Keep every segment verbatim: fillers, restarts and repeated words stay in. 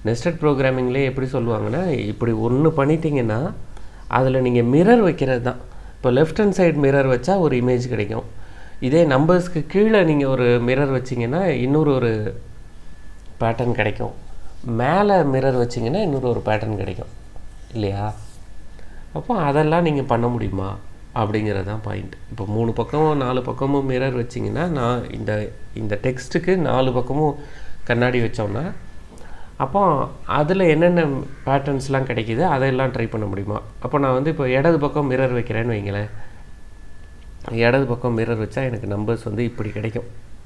Nested ப்ரோக்ராமிங்லேயே எப்படி சொல்லுவாங்கன்னா, இப்படி ஒன்று பண்ணிட்டீங்கன்னா அதில் நீங்கள் மிரர் வைக்கிறது தான். இப்போ லெஃப்ட் ஹேண்ட் சைடு மிரர் வச்சா ஒரு இமேஜ் கிடைக்கும். இதே நம்பர்ஸ்க்கு கீழே நீங்கள் ஒரு மிரர் வச்சிங்கன்னா இன்னொரு ஒரு பேட்டர்ன் கிடைக்கும். மேலே மிரர் வச்சிங்கன்னா இன்னொரு ஒரு பேட்டர்ன் கிடைக்கும் இல்லையா? அப்போ அதெல்லாம் நீங்கள் பண்ண முடியுமா அப்படிங்கிறது தான் பாயிண்ட். இப்போ மூணு பக்கமும் நாலு பக்கமும் மிரர் வச்சிங்கன்னா, நான் இந்த இந்த டெக்ஸ்ட்டுக்கு நாலு பக்கமும் கண்ணாடி வச்சோம்னா அப்போ அதில் என்னென்ன பேட்டர்ன்ஸ்லாம் கிடைக்கிது அதையெல்லாம் ட்ரை பண்ண முடியுமா? அப்போ நான் வந்து இப்போ இடது பக்கம் மிரர் வைக்கிறேன்னு வைங்களேன். இடது பக்கம் மிரர் வச்சா எனக்கு நம்பர்ஸ் வந்து இப்படி கிடைக்கும்.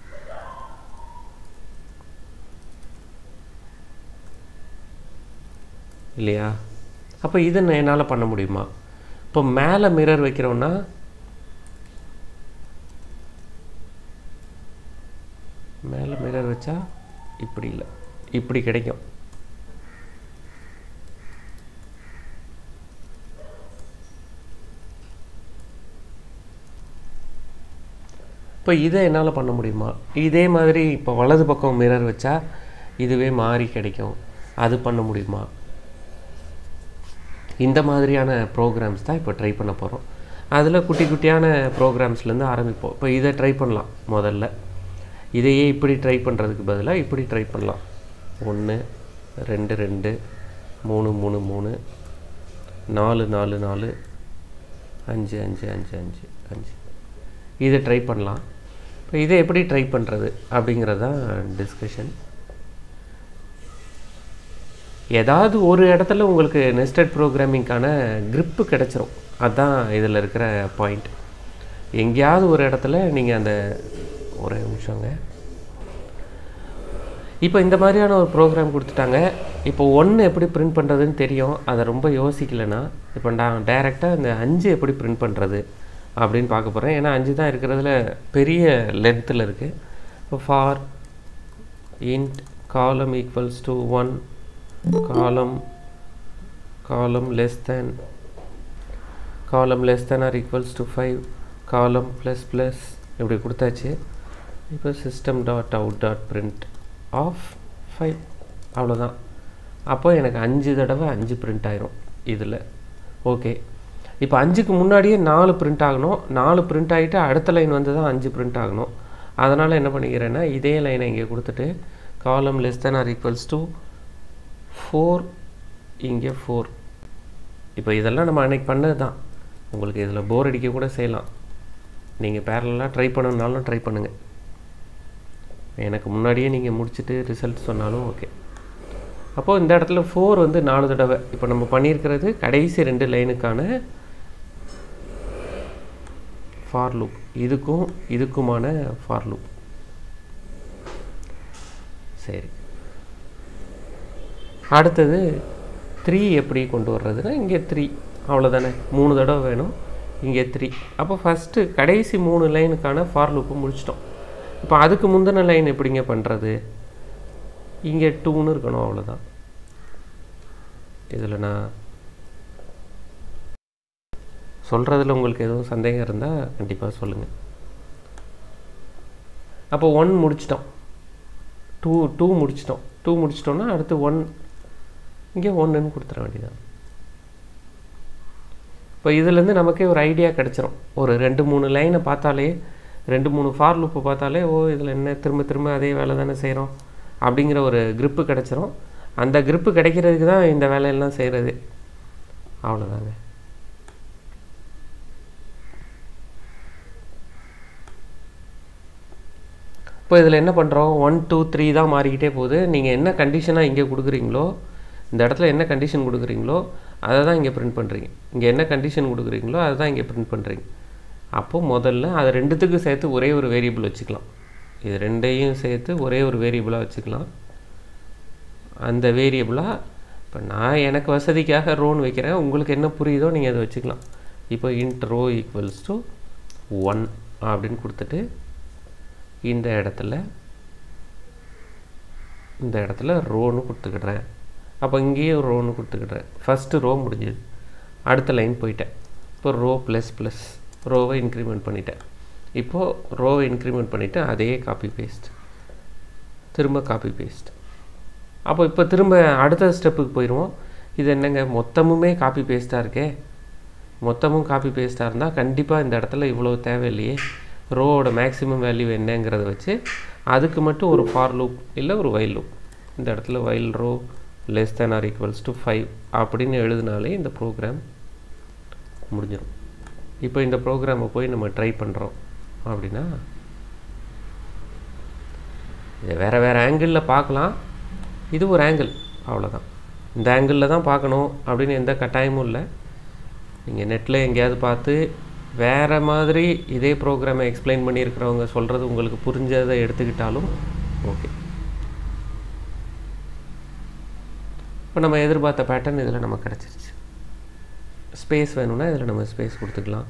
இல்லையா? அப்போ இதை என்னால் பண்ண முடியுமா? இப்போ மேலே மிரர் வைக்கிறோன்னா மேலே மிரர் வச்சா இப்படி இல்லை, இப்படி கிடைக்கும். இப்போ இதை என்னால் பண்ண முடியுமா? இதே மாதிரி இப்போ வலது பக்கம் மிரர் வச்சா இதுவே மாறி கிடைக்கும். அது பண்ண முடியுமா? இந்த மாதிரியான ப்ரோக்ராம்ஸ் தான் இப்போ ட்ரை பண்ண போகிறோம். அதில் குட்டி குட்டியான ப்ரோக்ராம்ஸ்லேருந்து ஆரம்பிப்போம். இப்போ இதை ட்ரை பண்ணலாம். முதல்ல இதையே இப்படி ட்ரை பண்ணுறதுக்கு பதிலாக இப்படி ட்ரை பண்ணலாம். ஒன்று ரெண்டு ரெண்டு மூணு மூணு மூணு நாலு நாலு நாலு அஞ்சு அஞ்சு அஞ்சு அஞ்சு அஞ்சு இதை ட்ரை பண்ணலாம். இப்போ இதை எப்படி ட்ரை பண்ணுறது அப்படிங்கிறது தான் டிஸ்கஷன். ஏதாவது ஒரு இடத்துல உங்களுக்கு நெஸ்டட் ப்ரோக்ராமிங்கான க்ரிப்பு கிடச்சிரும். அதுதான் இதில் இருக்கிற பாயிண்ட். எங்கேயாவது ஒரு இடத்துல நீங்கள் அந்த ஒரே நிமிஷங்க இப்போ இந்த மாதிரியான ஒரு ப்ரோக்ராம் கொடுத்துட்டாங்க. இப்போ ஒன்று எப்படி பிரிண்ட் பண்ணுறதுன்னு தெரியும். அதை ரொம்ப யோசிக்கலைன்னா இப்போ நான் டைரெக்டாக இந்த அஞ்சு எப்படி பிரிண்ட் பண்ணுறது அப்படின்னு பார்க்க போகிறேன். ஏன்னா அஞ்சு தான் இருக்கிறதுல பெரிய லென்த்தில் இருக்குது. இப்போ for int column equals to one, column column less than column less than or equals to five, column plus plus இப்படி கொடுத்தாச்சு. இப்போ system dot out dot print of five, அவ்வளோதான். அப்போ எனக்கு அஞ்சு தடவை அஞ்சு பிரிண்ட் ஆயிரும் இதில். ஓகே, இப்போ அஞ்சுக்கு முன்னாடியே நாலு பிரிண்ட் ஆகணும். நாலு பிரிண்ட் ஆகிட்டு அடுத்த லைன் வந்து தான் அஞ்சு பிரிண்ட் ஆகணும். அதனால் என்ன பண்ணிக்கிறேன்னா இதே லைனை இங்கே கொடுத்துட்டு column less than or equals to four, இங்கே ஃபோர். இப்போ இதெல்லாம் நம்ம அன்றைக்கி பண்ணது தான். உங்களுக்கு இதில் போர் அடிக்க கூட செய்யலாம். நீங்கள் பேரலாக ட்ரை பண்ணணுன்னாலும் ட்ரை பண்ணுங்கள். எனக்கு முன்னாடியே நீங்கள் முடிச்சுட்டு ரிசல்ட் சொன்னாலும் ஓகே. அப்போது இந்த இடத்துல ஃபோர் வந்து நாலு தடவை. இப்போ நம்ம பண்ணியிருக்கிறது கடைசி ரெண்டு லைனுக்கான ஃபார் லூப், இதுக்கும் இதுக்குமான ஃபார் லூப். சரி, அடுத்தது த்ரீ எப்படி கொண்டு வர்றதுன்னா இங்கே த்ரீ, அவ்வளோதானே. மூணு தடவை வேணும், இங்கே த்ரீ. அப்போ ஃபஸ்ட்டு கடைசி மூணு லைனுக்கான ஃபார் லூப்பு முடிச்சிட்டோம். இப்போ அதுக்கு முந்தின லைன் எப்படிங்க பண்ணுறது? இங்கே டூன்னு இருக்கணும், அவ்வளோதான். இதில் நான் சொல்கிறதுல உங்களுக்கு எதுவும் சந்தேகம் இருந்தால் கண்டிப்பாக சொல்லுங்கள். அப்போ ஒன் முடிச்சிட்டோம், டூ டூ முடிச்சிட்டோம். டூ முடிச்சிட்டோன்னா அடுத்து ஒன், இங்கே ஒன்றுன்னு கொடுத்துட வேண்டியதான். இப்போ இதுலேருந்து நமக்கே ஒரு ஐடியா கிடச்சிரும். ஒரு ரெண்டு மூணு லைனை பார்த்தாலே, ரெண்டு மூணு ஃபார் லூப்பை பார்த்தாலே, ஓ இதில் என்ன திரும்ப திரும்ப அதே வேலை தானே செய்கிறோம் அப்படிங்கிற ஒரு க்ரிப்பு கிடச்சிரும். அந்த க்ரிப்பு கிடைக்கிறதுக்கு தான் இந்த வேலையெல்லாம் செய்கிறது. அவ்வளோதாங்க. இப்போ இதில் என்ன பண்ணுறோம்? ஒன் டூ த்ரீ தான் மாறிக்கிட்டே போகுது. நீங்கள் என்ன கண்டிஷனாக இங்கே கொடுக்குறீங்களோ, இந்த இடத்துல என்ன கண்டிஷன் கொடுக்குறீங்களோ அதை தான் இங்கே பிரிண்ட் பண்ணுறீங்க. இங்கே என்ன கண்டிஷன் கொடுக்குறீங்களோ அதை தான் இங்கே பிரிண்ட் பண்ணுறீங்க. அப்போது முதல்ல அதை ரெண்டுத்துக்கும் சேர்த்து ஒரே ஒரு வேரியபிள் வச்சுக்கலாம். இது ரெண்டையும் சேர்த்து ஒரே ஒரு வேரியபிளாக வச்சுக்கலாம். அந்த வேரியபிளாக இப்போ நான் எனக்கு வசதிக்காக ரோன்னு வைக்கிறேன். உங்களுக்கு என்ன புரியுதோ நீங்கள் அதை வச்சுக்கலாம். இப்போ int row equals to one அப்படின்னு கொடுத்துட்டு இந்த இடத்துல இந்த இடத்துல ரோன்னு கொடுத்துக்கிடுறேன். அப்போ இங்கேயே ரோன்னு கொடுத்துக்கிடுறேன். ஃபஸ்ட்டு ரோ முடிஞ்சுது, அடுத்த லைன் போயிட்டேன். இப்போ ரோ ப்ளஸ் ப்ளஸ் ரோவை இன்க்ரிமெண்ட் பண்ணிட்டேன். இப்போது ரோவை இன்க்ரிமெண்ட் பண்ணிவிட்டு அதையே காப்பி பேஸ்ட், திரும்ப காப்பி பேஸ்ட். அப்போ இப்போ திரும்ப அடுத்த ஸ்டெப்புக்கு போயிடுவோம். இது என்னங்க மொத்தமுமே காப்பி பேஸ்ட்டாக இருக்கே, மொத்தமும் காப்பி பேஸ்ட்டாக இருந்தால் கண்டிப்பாக இந்த இடத்துல இவ்வளோ தேவையில்லையே, ரோவோட மேக்ஸிமம் வேல்யூ என்னங்கிறத வச்சு அதுக்கு மட்டும் ஒரு ஃபார் லூப் இல்லை ஒரு வைல் லூப், இந்த இடத்துல while row less than or equals to five அப்படின்னு எழுதினாலே இந்த ப்ரோக்ராம் முடிஞ்சிடும். இப்போ இந்த ப்ரோக்ராமை போய் நம்ம ட்ரை பண்ணுறோம் அப்படின்னா இதை வேறு வேறு ஆங்கிளில் பார்க்கலாம். இது ஒரு ஆங்கிள், அவ்வளோதான். இந்த ஆங்கிளில் தான் பார்க்கணும் அப்படின்னு எந்த கட்டாயமும் இல்லை. நீங்கள் நெட்டில் எங்கேயாவது பார்த்து வேறு மாதிரி இதே ப்ரோக்ராமை எக்ஸ்பிளைன் பண்ணியிருக்கிறவங்க சொல்கிறது உங்களுக்கு புரிஞ்சதை எடுத்துக்கிட்டாலும் ஓகே. இப்போ நம்ம எதிர்பார்த்த பேட்டர்ன் இதில் நமக்கு கிடச்சிருச்சு. ஸ்பேஸ் வேணும்னா இதில் நம்ம ஸ்பேஸ் கொடுத்துக்கலாம்.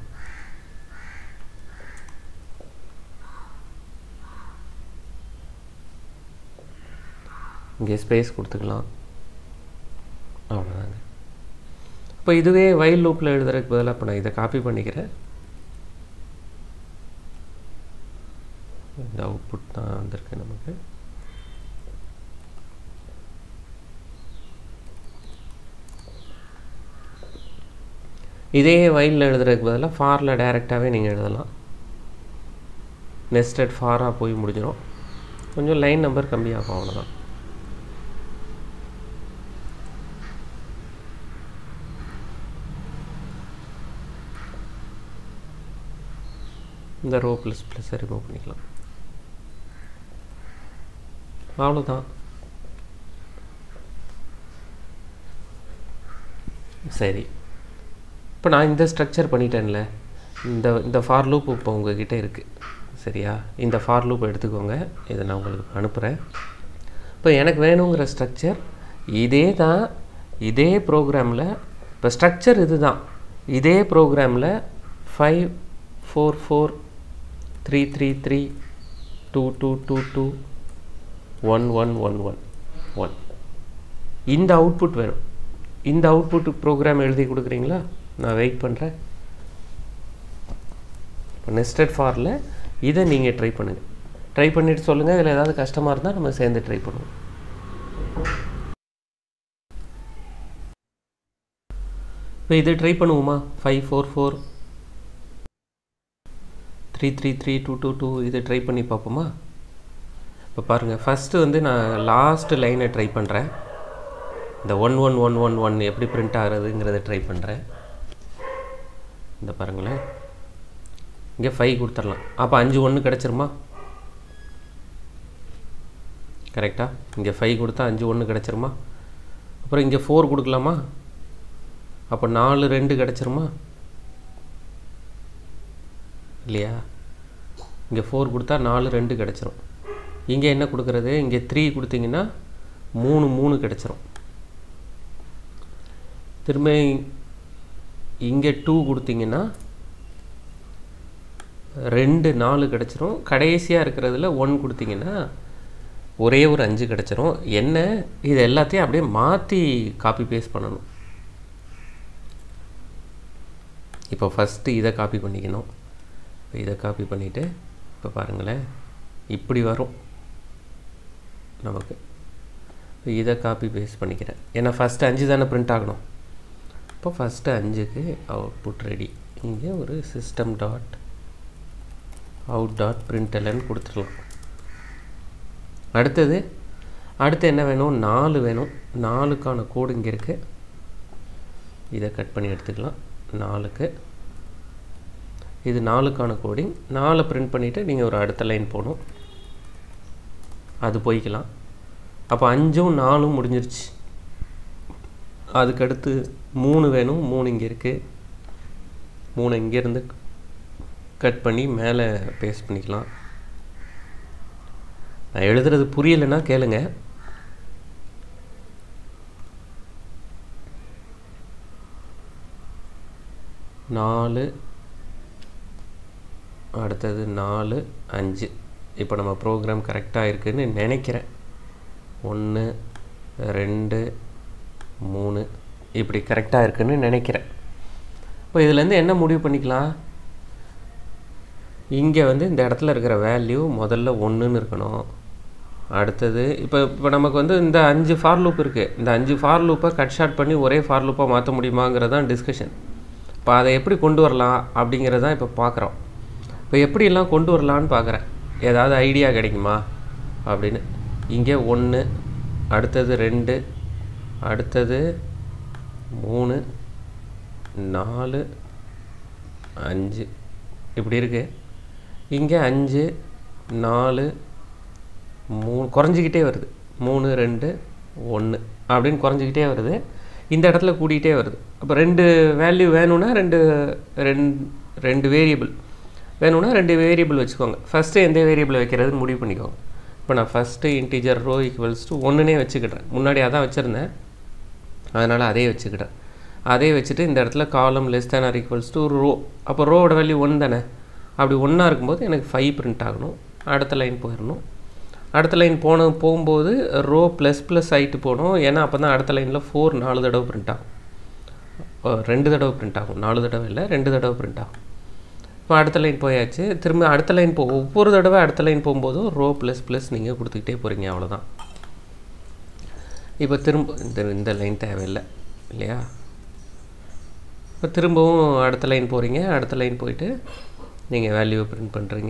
இங்கே ஸ்பேஸ் கொடுத்துக்கலாம், அவ்வளோதாங்க. இப்போ இதுவே வைல் லூப்பில் எழுதுறதுக்கு பதிலாக இப்போ நான் இதை காப்பி பண்ணிக்கிறேன். இந்த அவுட்புட் தான் வந்திருக்கு நமக்கு. இதே வைலில் எழுதுறதுக்கு பதிலாக ஃபாரில் டைரெக்டாகவே நீங்கள் எழுதலாம். நெஸ்டட் ஃபாராக போய் முடிஞ்சிடும். கொஞ்சம் லைன் நம்பர் கம்மியாகும், அவ்வளோதான். இந்த ரோ ப்ளஸ் ப்ளஸ்ஸை ரிமூவ் பண்ணிக்கலாம், அவ்வளோதான். சரி, இப்போ நான் இந்த ஸ்ட்ரக்சர் பண்ணிட்டேன்ல, இந்த இந்த ஃபார் லூப் இப்போ உங்ககிட்ட இருக்குது சரியா? இந்த ஃபார் லூப் எடுத்துக்கோங்க, இதை நான் உங்களுக்கு அனுப்புகிறேன். இப்போ எனக்கு வேணுங்கிற ஸ்ட்ரக்சர் இதே தான், இதே ப்ரோக்ராமில் இப்போ ஸ்ட்ரக்சர் இது தான், இதே ப்ரோக்ராமில் five four four three three three two two two two one one one one one இந்த அவுட்புட் வேணும். இந்த அவுட்புட் ப்ரோக்ராம் எழுதி கொடுக்குறீங்களா? நான் வெயிட் பண்ணுறேன். இப்போ நெஸ்டட் ஃபாரில் இதை நீங்கள் ட்ரை பண்ணுங்கள். ட்ரை பண்ணிவிட்டு சொல்லுங்கள். இதில் ஏதாவது கஷ்டமாக இருந்தால் நம்ம சேர்ந்து ட்ரை பண்ணுவோம். இப்போ இது ட்ரை பண்ணுவோமா? Five four four three three three two two two இதை ட்ரை பண்ணி பார்ப்போமா? இப்போ பாருங்கள், ஃபஸ்ட்டு வந்து நான் லாஸ்ட் லைனை ட்ரை பண்ணுறேன். இந்த one one one one one எப்படி பிரிண்ட் ஆகுறதுங்கிறத ட்ரை பண்ணுறேன். இந்த பாருங்களேன், இங்கே ஃபைவ் கொடுத்துடலாம். அப்போ அஞ்சு ஒன்று கிடச்சிருமா? கரெக்டாக இங்கே ஃபைவ் கொடுத்தா அஞ்சு ஒன்று கிடச்சிருமா? அப்புறம் இங்கே ஃபோர் கொடுக்கலாமா? அப்போ நாலு ரெண்டு கிடச்சிருமா? இல்லையா? இங்கே ஃபோர் கொடுத்தா நாலு ரெண்டு கிடச்சிரும். இங்கே என்ன கொடுக்குறது? இங்கே த்ரீ கொடுத்தீங்கன்னா மூணு மூணு கிடச்சிரும். திரும்ப இங்கே டூ கொடுத்தீங்கன்னா ரெண்டு நாலு கிடச்சிரும். கடைசியாக இருக்கிறதுல ஒன் கொடுத்தீங்கன்னா ஒரே ஒரு அஞ்சு கிடச்சிரும். என்ன, இது எல்லாத்தையும் அப்படியே மாற்றி காப்பி பேஸ்ட் பண்ணணும். இப்போ ஃபஸ்ட்டு இதை காப்பி பண்ணிக்கணும். இப்போ இதை காப்பி பண்ணிவிட்டு இப்போ பாருங்களேன், இப்படி வரும் நமக்கு. இப்போ இதை காப்பி பேஸ்ட் பண்ணிக்கிறேன். ஏன்னா ஃபஸ்ட்டு அஞ்சு தானே பிரிண்ட் ஆகணும். இப்போ ஃபஸ்ட்டு அஞ்சுக்கு அவுட்புட் ரெடி. இங்கே ஒரு system dot out dot println கொடுத்துடலாம். அடுத்தது அடுத்து என்ன வேணும்? நாலு வேணும். நாலுக்கான கோடு இங்கே இருக்குது. இதை கட் பண்ணி எடுத்துக்கலாம். நாலுக்கு இது நாலுக்கான கோடிங். நாலு பிரிண்ட் பண்ணிவிட்டு நீங்கள் ஒரு அடுத்த லைன் போகணும், அது போய்க்கலாம். அப்போ அஞ்சும் நாலும் முடிஞ்சிருச்சு. அதுக்கடுத்து மூணு வேணும். மூணு இங்கே இருக்குது. மூணு இங்கேருந்து கட் பண்ணி மேலே பேஸ்ட் பண்ணிக்கலாம். நான் எழுதுறது புரியலைன்னா கேளுங்க. நாலு, அடுத்தது நாலு அஞ்சு. இப்போ நம்ம ப்ரோக்ராம் கரெக்டாக இருக்குதுன்னு நினைக்கிறேன். ஒன்று ரெண்டு மூணு இப்படி கரெக்டாக இருக்குதுன்னு நினைக்கிறேன். இப்போ இதுலேருந்து என்ன முடிவு பண்ணிக்கலாம்? இங்கே வந்து இந்த இடத்துல இருக்கிற வேல்யூ முதல்ல ஒன்றுன்னு இருக்கணும். அடுத்தது இப்போ இப்போ நமக்கு வந்து இந்த அஞ்சு ஃபார் லூப் இருக்குது. இந்த அஞ்சு ஃபார் லூப்பை கட் ஷார்ட் பண்ணி ஒரே ஃபார் லூப்பாக மாற்ற முடியுமாங்கிறது தான் டிஸ்கஷன். இப்போ அதை எப்படி கொண்டு வரலாம் அப்படிங்கிறது தான் இப்போ பார்க்குறோம். இப்போ எப்படியெல்லாம் கொண்டு வரலான்னு பார்க்குறேன். ஏதாவது ஐடியா கிடைக்குமா அப்படின்னு. இங்கே ஒன்று, அடுத்தது ரெண்டு, அடுத்தது மூணு, நாலு, அஞ்சு இப்படி இருக்குது. இங்கே அஞ்சு, நாலு, மூணு குறைஞ்சிக்கிட்டே வருது. மூணு, ரெண்டு, ஒன்று அப்படின்னு குறைஞ்சிக்கிட்டே வருது. இந்த இடத்துல கூட்டிகிட்டே வருது. அப்போ ரெண்டு வேல்யூ வேணும்னா ரெண்டு ரெண்டு ரெண்டு வேரியபிள் வேணும்னா ரெண்டு வேரியபிள் வச்சுக்கோங்க. ஃபஸ்ட்டு எந்த வேரியபிள் வைக்கிறதுன்னு முடிவு பண்ணிக்கோங்க. இப்போ நான் first integer row equals to ஒன்றுனே வச்சுக்கிட்டேன். முன்னாடி அதான் வச்சுருந்தேன், அதனால் அதே வச்சுக்கிட்டேன். அதே வச்சுட்டு இந்த இடத்துல column less than or equals to row. அப்போ ரோவோட வேல்யூ ஒன் தானே. அப்படி ஒன்றா இருக்கும்போது எனக்கு ஃபைவ் பிரிண்ட் ஆகணும். அடுத்த லைன் போயிடணும். அடுத்த லைன் போன போகும்போது ரோ ப்ளஸ் ப்ளஸ் ஆகிட்டு போகணும். ஏன்னா அப்போ தான் அடுத்த லைனில் ஃபோர் நாலு தடவை பிரிண்ட் ஆகும். ரெண்டு தடவை பிரிண்ட் ஆகும், நாலு தடவை இல்லை, ரெண்டு தடவை பிரிண்ட் ஆகும். இப்போ அடுத்த லைன் போயாச்சு. திரும்ப அடுத்த லைன் போ ஒவ்வொரு தடவை அடுத்த லைன் போகும்போதும் ரோ ப்ளஸ் ப்ளஸ் நீங்கள் கொடுத்துக்கிட்டே போகிறீங்க, அவ்வளோதான். இப்போ திரும்ப இந்த இந்த லைன் தேவையில்லை இல்லையா. இப்போ திரும்பவும் அடுத்த லைன் போகிறீங்க. அடுத்த லைன் போயிட்டு நீங்கள் வேல்யூவை பிரிண்ட் பண்ணுறீங்க.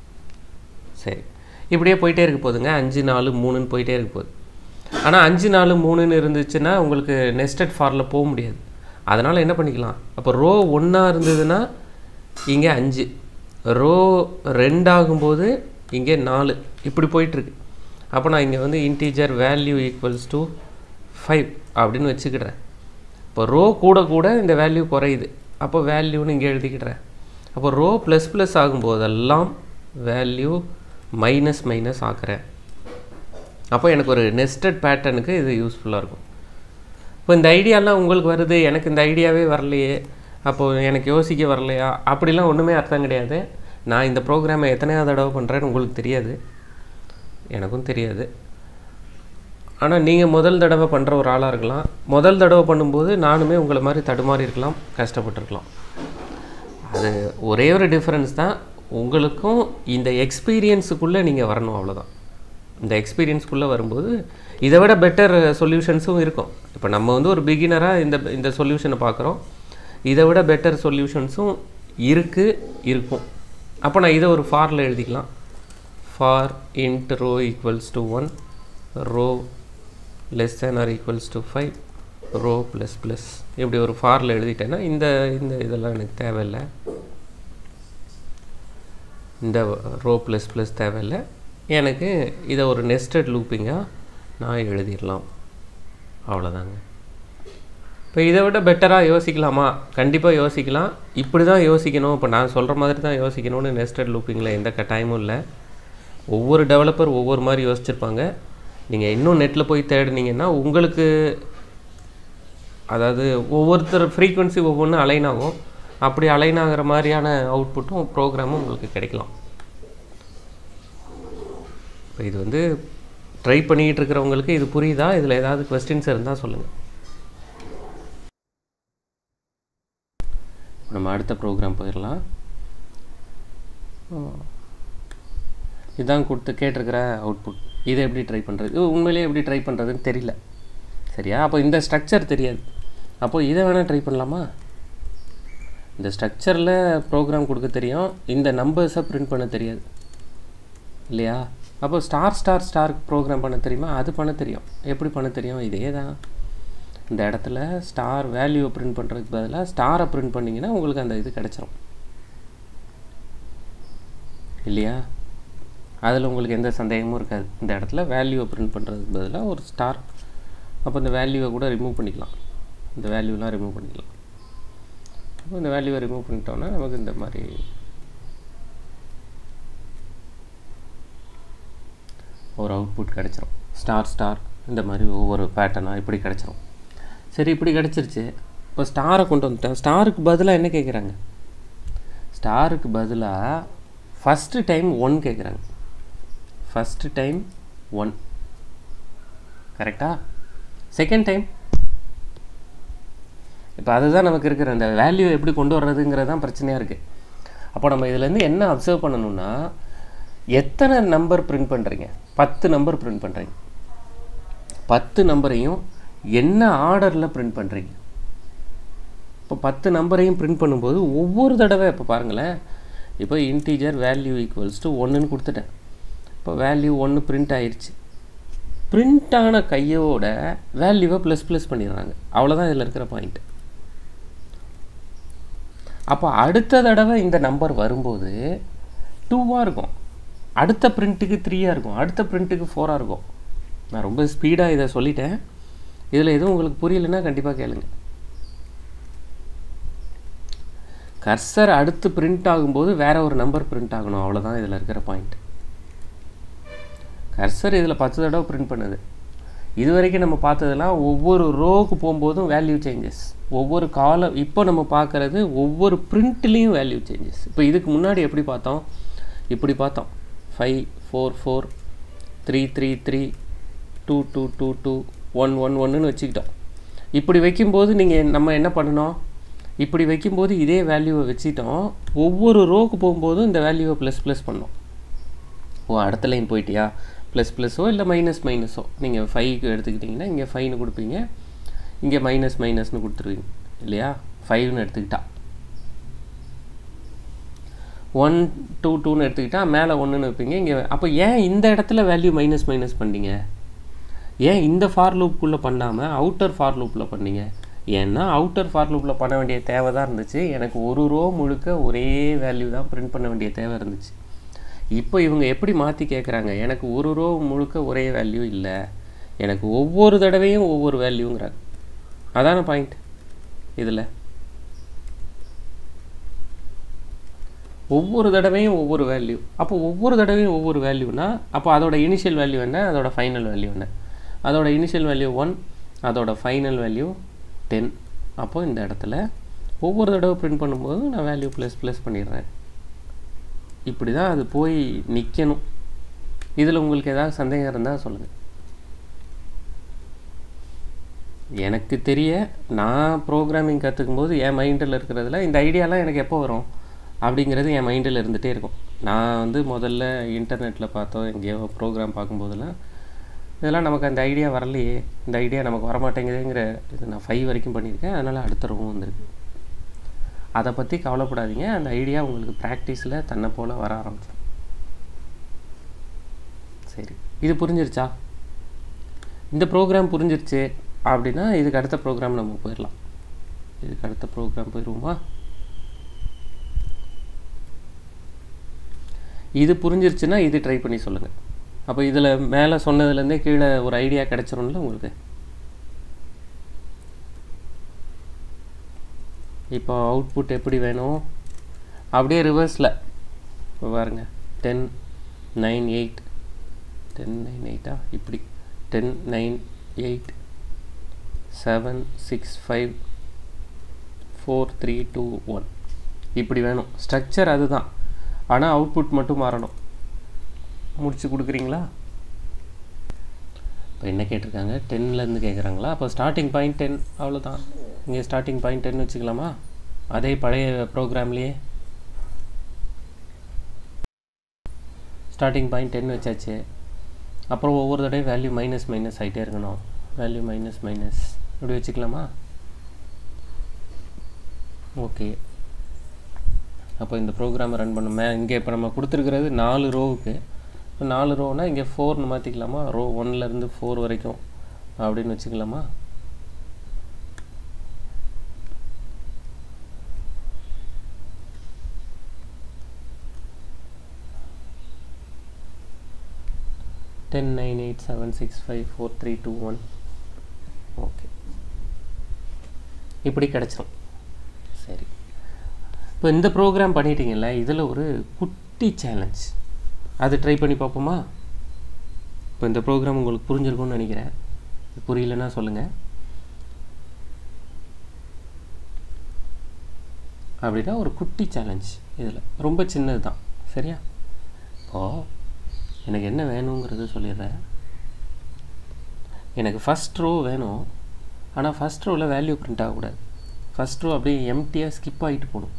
சரி, இப்படியே போயிட்டே இருக்க போகுதுங்க. அஞ்சு நாலு மூணுன்னு போயிட்டே இருக்க போகுது. ஆனால் அஞ்சு நாலு மூணுன்னு இருந்துச்சுன்னா உங்களுக்கு நெஸ்டட் ஃபாரில் போக முடியாது. அதனால் என்ன பண்ணிக்கலாம், அப்போ ரோ ஒன்றா இருந்ததுன்னா இங்கே அஞ்சு, ரோ ரெண்டாகும்போது இங்கே நாலு, இப்படி போயிட்டுருக்கு. அப்போ நான் இங்கே வந்து integer value equals to five அப்படின்னு வச்சுக்கிடுறேன். இப்போ ரோ கூட கூட இந்த வேல்யூ குறையுது. அப்போ வேல்யூன்னு இங்கே எழுதிக்கிடுறேன். அப்போ ரோ ப்ளஸ் ப்ளஸ் ஆகும்போதெல்லாம் வேல்யூ மைனஸ் மைனஸ் ஆக்குறேன். அப்போ எனக்கு ஒரு நெஸ்டட் பேட்டர்னுக்கு இது யூஸ்ஃபுல்லாக இருக்கும். இப்போ இந்த ஐடியாலாம் உங்களுக்கு வருது, எனக்கு இந்த ஐடியாவே வரலையே, அப்போது எனக்கு யோசிக்க வரலையா, அப்படிலாம் ஒன்றுமே அர்த்தம் கிடையாது. நான் இந்த ப்ரோக்ராமை எத்தனையாவது தடவை பண்ணுறேன்னு உங்களுக்கு தெரியாது, எனக்கும் தெரியாது. ஆனால் நீங்கள் முதல் தடவை பண்ணுற ஒரு ஆளாக இருக்கலாம். முதல் தடவை பண்ணும்போது நானுமே உங்களை மாதிரி தடுமாறி இருக்கலாம், கஷ்டப்பட்டுருக்கலாம். அது ஒரே ஒரு டிஃப்ரென்ஸ் தான், உங்களுக்கும் இந்த எக்ஸ்பீரியன்ஸுக்குள்ளே நீங்கள் வரணும், அவ்வளோதான். இந்த எக்ஸ்பீரியன்ஸ்குள்ளே வரும்போது இதை விட பெட்டர் சொல்யூஷன்ஸும் இருக்கும். இப்போ நம்ம வந்து ஒரு பிகினராக இந்த இந்த சொல்யூஷனை பார்க்குறோம், இதை விட பெட்டர் சொல்யூஷன்ஸும் இருக்குது இருக்கும். அப்போ நான் இதை ஒரு ஃபாரில் எழுதிக்கலாம். For int row equals to one, row less than or equals to five, row plus plus இப்படி ஒரு ஃபாரில் எழுதிட்டேன்னா இந்த இந்த இதெல்லாம் எனக்கு தேவையில்லை. இந்த ரோ ப்ளஸ் ப்ளஸ் தேவையில்லை. எனக்கு இதை ஒரு நெஸ்டட் லூப்பிங்காக நான் எழுதிடலாம், அவ்வளோதாங்க. இப்போ இதை விட பெட்டராக யோசிக்கலாமா? கண்டிப்பாக யோசிக்கலாம். இப்படி தான் யோசிக்கணும், இப்போ நான் சொல்கிற மாதிரி தான் யோசிக்கணும்னு நெஸ்டட் லூப்பிங்கில் எந்த கட்டாயமும் இல்லை. ஒவ்வொரு டெவலப்பர் ஒவ்வொரு மாதிரி யோசிச்சிருப்பாங்க. நீங்கள் இன்னும் நெட்டில் போய் தேடினீங்கன்னா உங்களுக்கு, அதாவது ஒவ்வொருத்தர் ஃப்ரீக்வன்சி ஒவ்வொன்றும் அலைன் ஆகும். அப்படி அலைன் ஆகிற மாதிரியான அவுட்புட்டும் ப்ரோக்ராமும் உங்களுக்கு கிடைக்கலாம். இப்போ இது வந்து ட்ரை பண்ணிக்கிட்டு இருக்கிறவங்களுக்கு இது புரியுதா? இதில் ஏதாவது கொஸ்டின்ஸ் இருந்தால் சொல்லுங்கள். நம்ம அடுத்த ப்ரோக்ராம் போயிடலாம். இதான் கொடுத்து கேட்டிருக்கிற அவுட்புட். இதை எப்படி ட்ரை பண்ணுறது, இது உண்மையிலேயே எப்படி ட்ரை பண்ணுறதுன்னு தெரியல, சரியா? அப்போ இந்த ஸ்ட்ரக்சர் தெரியாது. அப்போது இதை வேணால் ட்ரை பண்ணலாமா? இந்த ஸ்ட்ரக்சரில் ப்ரோக்ராம் கொடுக்க தெரியும், இந்த நம்பர்ஸை பிரிண்ட் பண்ண தெரியாது இல்லையா? அப்போ ஸ்டார் ஸ்டார் ஸ்டார் ப்ரோக்ராம் பண்ண தெரியுமா? அது பண்ண தெரியும். எப்படி பண்ண தெரியும்? இதே தான். இந்த இடத்துல ஸ்டார் வேல்யூவை பிரிண்ட் பண்ணுறதுக்கு பதிலாக ஸ்டாரை பிரிண்ட் பண்ணிங்கன்னா உங்களுக்கு அந்த இது கிடச்சிரும் இல்லையா? அதில் உங்களுக்கு எந்த சந்தேகமும் இருக்காது. இந்த இடத்துல வேல்யூவை பிரிண்ட் பண்ணுறதுக்கு பதிலாக ஒரு ஸ்டார், அப்போ இந்த வேல்யூவை கூட ரிமூவ் பண்ணிக்கலாம். இந்த வேல்யூலாம் ரிமூவ் பண்ணிக்கலாம். அப்போ இந்த வேல்யூவை ரிமூவ் பண்ணிட்டோன்னா நமக்கு இந்த மாதிரி ஒரு அவுட்புட் கிடச்சிரும். ஸ்டார் ஸ்டார் இந்த மாதிரி ஒவ்வொரு பேட்டர்னாக இப்படி கிடச்சிரும். சரி, இப்படி கிடச்சிருச்சு. இப்போ ஸ்டாரை கொண்டு வந்துட்டேன். ஸ்டாருக்கு பதிலாக என்ன கேட்குறாங்க? ஸ்டாருக்கு பதிலாக ஃபஸ்ட்டு டைம் ஒன் கேட்குறாங்க. ஃபஸ்ட்டு டைம் ஒன், கரெக்டா? செகண்ட் டைம், இப்போ அதுதான் நமக்கு இருக்கிற அந்த வேல்யூ எப்படி கொண்டு வர்றதுங்கிறது தான் பிரச்சனையாக இருக்குது. அப்போ நம்ம இதுலேருந்து என்ன அப்சர்வ் பண்ணணும்னா, எத்தனை நம்பர் பிரிண்ட் பண்ணுறீங்க? பத்து நம்பர் பிரிண்ட் பண்ணுறீங்க. பத்து நம்பரையும் என்ன ஆர்டரில் பிரிண்ட் பண்ணுறீங்க? இப்போ பத்து நம்பரையும் பிரிண்ட் பண்ணும்போது ஒவ்வொரு தடவை இப்போ பாருங்களேன், இப்போ இன்டீஜர் வேல்யூ ஈக்குவல்ஸ் டு ஒன்றுன்னு கொடுத்துட்டேன். இப்போ வேல்யூ ஒன்று பிரிண்ட் ஆயிடுச்சு. பிரிண்ட் ஆன கையோட வேல்யூவை ப்ளஸ் ப்ளஸ் பண்ணிடுறாங்க. அவ்வளோதான் இதில் இருக்கிற பாயிண்ட். அப்போ அடுத்த தடவை இந்த நம்பர் வரும்போது டூவாக இருக்கும், அடுத்த பிரிண்ட்டுக்கு த்ரீயாக இருக்கும், அடுத்த பிரிண்ட்டுக்கு ஃபோராக இருக்கும். நான் ரொம்ப ஸ்பீடாக இதை சொல்லிட்டேன். இதில் எதுவும் உங்களுக்கு புரியலைன்னா கண்டிப்பாக கேளுங்க. கர்சர் அடுத்து பிரிண்ட் ஆகும்போது வேறு ஒரு நம்பர் பிரிண்ட் ஆகணும், அவ்வளோதான் இதில் இருக்கிற பாயிண்ட். கர்சர் இதில் பத்து தடவை பிரிண்ட் பண்ணுது. இது வரைக்கும் நம்ம பார்த்ததெல்லாம் ஒவ்வொரு ரோவுக்கு போகும்போதும் வேல்யூ சேஞ்சஸ், ஒவ்வொரு காலம். இப்போ நம்ம பார்க்குறது ஒவ்வொரு பிரிண்ட்லேயும் வேல்யூ சேஞ்சஸ். இப்போ இதுக்கு முன்னாடி எப்படி பார்த்தோம்? இப்படி பார்த்தோம், five four four three three three two two two two one one ஒன்றுன்னு வச்சுக்கிட்டோம். இப்படி வைக்கும்போது நீங்கள் நம்ம என்ன பண்ணணும்? இப்படி வைக்கும்போது இதே வேல்யூவை வச்சுட்டோம். ஒவ்வொரு ரோவுக்கு போகும்போதும் இந்த வேல்யூவை ப்ளஸ் ப்ளஸ் பண்ணோம். ஓ, அடுத்த லைன் போயிட்டியா, ப்ளஸ் ப்ளஸ்ஸோ இல்லை மைனஸ் மைனஸோ. நீங்கள் ஃபைவ்க்கு எடுத்துக்கிட்டிங்கன்னா இங்கே ஃபைவ்னு கொடுப்பீங்க, இங்கே மைனஸ் மைனஸ்னு கொடுத்துருவீங்க இல்லையா? ஃபைவ்னு எடுத்துக்கிட்டா, ஒன் டூ டூன்னு எடுத்துக்கிட்டா மேலே ஒன்றுன்னு வைப்பீங்க இங்கே. அப்போ ஏன் இந்த இடத்துல வேல்யூ மைனஸ் மைனஸ் பண்ணீங்க? ஏன் இந்த ஃபார் லூப்புக்குள்ளே பண்ணாமல் அவுட்டர் ஃபார் லூப்பில் பண்ணீங்க? ஏன்னா அவுட்டர் ஃபார் லூப்பில் பண்ண வேண்டிய தேவை தான் இருந்துச்சு. எனக்கு ஒரு ரோ முழுக்க ஒரே வேல்யூ தான் பிரிண்ட் பண்ண வேண்டிய தேவை இருந்துச்சு. இப்போ இவங்க எப்படி மாற்றி கேட்குறாங்க? எனக்கு ஒரு ரோ முழுக்க ஒரே வேல்யூ இல்லை, எனக்கு ஒவ்வொரு தடவையும் ஒவ்வொரு வேல்யூங்கிறாங்க. அதான பாயிண்ட் இதில். ஒவ்வொரு தடவையும் ஒவ்வொரு வேல்யூ. அப்போ ஒவ்வொரு தடவையும் ஒவ்வொரு வேல்யூனா அப்போ அதோட இனிஷியல் வேல்யூ என்ன, அதோட ஃபைனல் வேல்யூ என்ன? அதோட இனிஷியல் வேல்யூ ஒன், அதோட ஃபைனல் வேல்யூ டென். அப்போ இந்த இடத்துல ஒவ்வொரு தடவை பிரிண்ட் பண்ணும்போது நான் வேல்யூ ப்ளஸ் ப்ளஸ் பண்ணிடுறேன். இப்படி தான் அது போய் நிற்கணும். இதில் உங்களுக்கு ஏதாவது சந்தேகம் இருந்தால் சொல்லுங்கள். எனக்கு தெரிய நான் ப்ரோக்ராமிங் கற்றுக்கும் போது என் மைண்டில் இருக்கிறதுல இந்த ஐடியாலாம் எனக்கு எப்போ வரும் அப்படிங்கிறது என் மைண்டில் இருந்துகிட்டே இருக்கும். நான் வந்து முதல்ல இன்டர்நெட்டில் பார்த்தோம் எங்கேயோ ப்ரோக்ராம் பார்க்கும்போதெல்லாம் இதெல்லாம் நமக்கு அந்த ஐடியா வரலையே, இந்த ஐடியா நமக்கு வரமாட்டேங்குதுங்கிற இது நான் ஃபைவ் வரைக்கும் பண்ணியிருக்கேன். அதனால் அடுத்த ரூம் வந்திருக்கு. அதை பற்றி கவலைப்படாதீங்க, அந்த ஐடியா உங்களுக்கு ப்ராக்டிஸில் தன்னை போல் வர ஆரம்பிச்சிடும். சரி, இது புரிஞ்சிருச்சா? இந்த ப்ரோக்ராம் புரிஞ்சிருச்சு அப்படின்னா இதுக்கு அடுத்த ப்ரோக்ராம் நம்ம போயிடலாம். இதுக்கு அடுத்த ப்ரோக்ராம் போயிடுவோமா? இது புரிஞ்சிருச்சுன்னா இது ட்ரை பண்ணி சொல்லுங்கள். அப்போ இதில் மேலே சொன்னதுலேருந்தே கீழே ஒரு ஐடியா கிடச்சிரும்ல உங்களுக்கு. இப்போ அவுட்புட் எப்படி வேணும்? அப்படியே ரிவர்ஸில் இப்போ பாருங்க, ten nine eight ten nine எயிட்டா இப்படி ten nine eight seven six five four three two one இப்படி வேணும். ஸ்ட்ரக்சர் அதுதான், ஆனால் அவுட்புட் மட்டும் மாறணும். முடிச்சு கொடுக்குறீங்களா? இப்போ என்ன கேட்டிருக்காங்க? டென்லேருந்து கேட்குறாங்களா? அப்போ ஸ்டார்டிங் பாயிண்ட் டென், அவ்வளோதான். இங்கே ஸ்டார்டிங் பாயிண்ட் டென் வச்சுக்கலாமா? அதே பழைய ப்ரோக்ராம்லேயே ஸ்டார்டிங் பாயிண்ட் டென் வச்சாச்சு. அப்புறம் ஒவ்வொரு தடையும் வேல்யூ மைனஸ் மைனஸ் ஆகிட்டே இருக்கணும். வேல்யூ மைனஸ் மைனஸ் இப்படி வச்சுக்கலாமா? ஓகே. அப்போ இந்த ப்ரோக்ராமை ரன் பண்ணுமே. இங்கே இப்போ நம்ம கொடுத்துருக்கிறது நாலு ரோவுக்கு. இப்போ நாலு ரோனா இங்கே ஃபோர்னு மாற்றிக்கலாமா? ரோ ஒன்லேருந்து ஃபோர் வரைக்கும் அப்படின்னு வச்சுக்கலாமா? Ten nine eight seven six five four three two one. Okay, இப்படி கிடச்சிரும். சரி, இப்போ இந்த ப்ரோக்ராம் பண்ணிட்டீங்கல்ல, இதில் ஒரு குட்டி சேலஞ்ச், அது ட்ரை பண்ணி பார்ப்போமா? இப்போ இந்த ப்ரோக்ராம் உங்களுக்கு புரிஞ்சிருக்கும்னு நினைக்கிறேன். புரியலன்னா சொல்லுங்கள். அப்படின்னா ஒரு குட்டி சேலஞ்ச், இதில் ரொம்ப சின்னது தான். சரியா? இப்போது எனக்கு என்ன வேணுங்கிறது சொல்லிடுறேன். எனக்கு ஃபஸ்ட் ரோ வேணும், ஆனால் ஃபஸ்ட் ரோவில் வேல்யூ பிரிண்ட் ஆகக்கூடாது. ஃபஸ்ட் ரோ அப்படியே எம்டியாக ஸ்கிப் ஆகிட்டு போகணும்.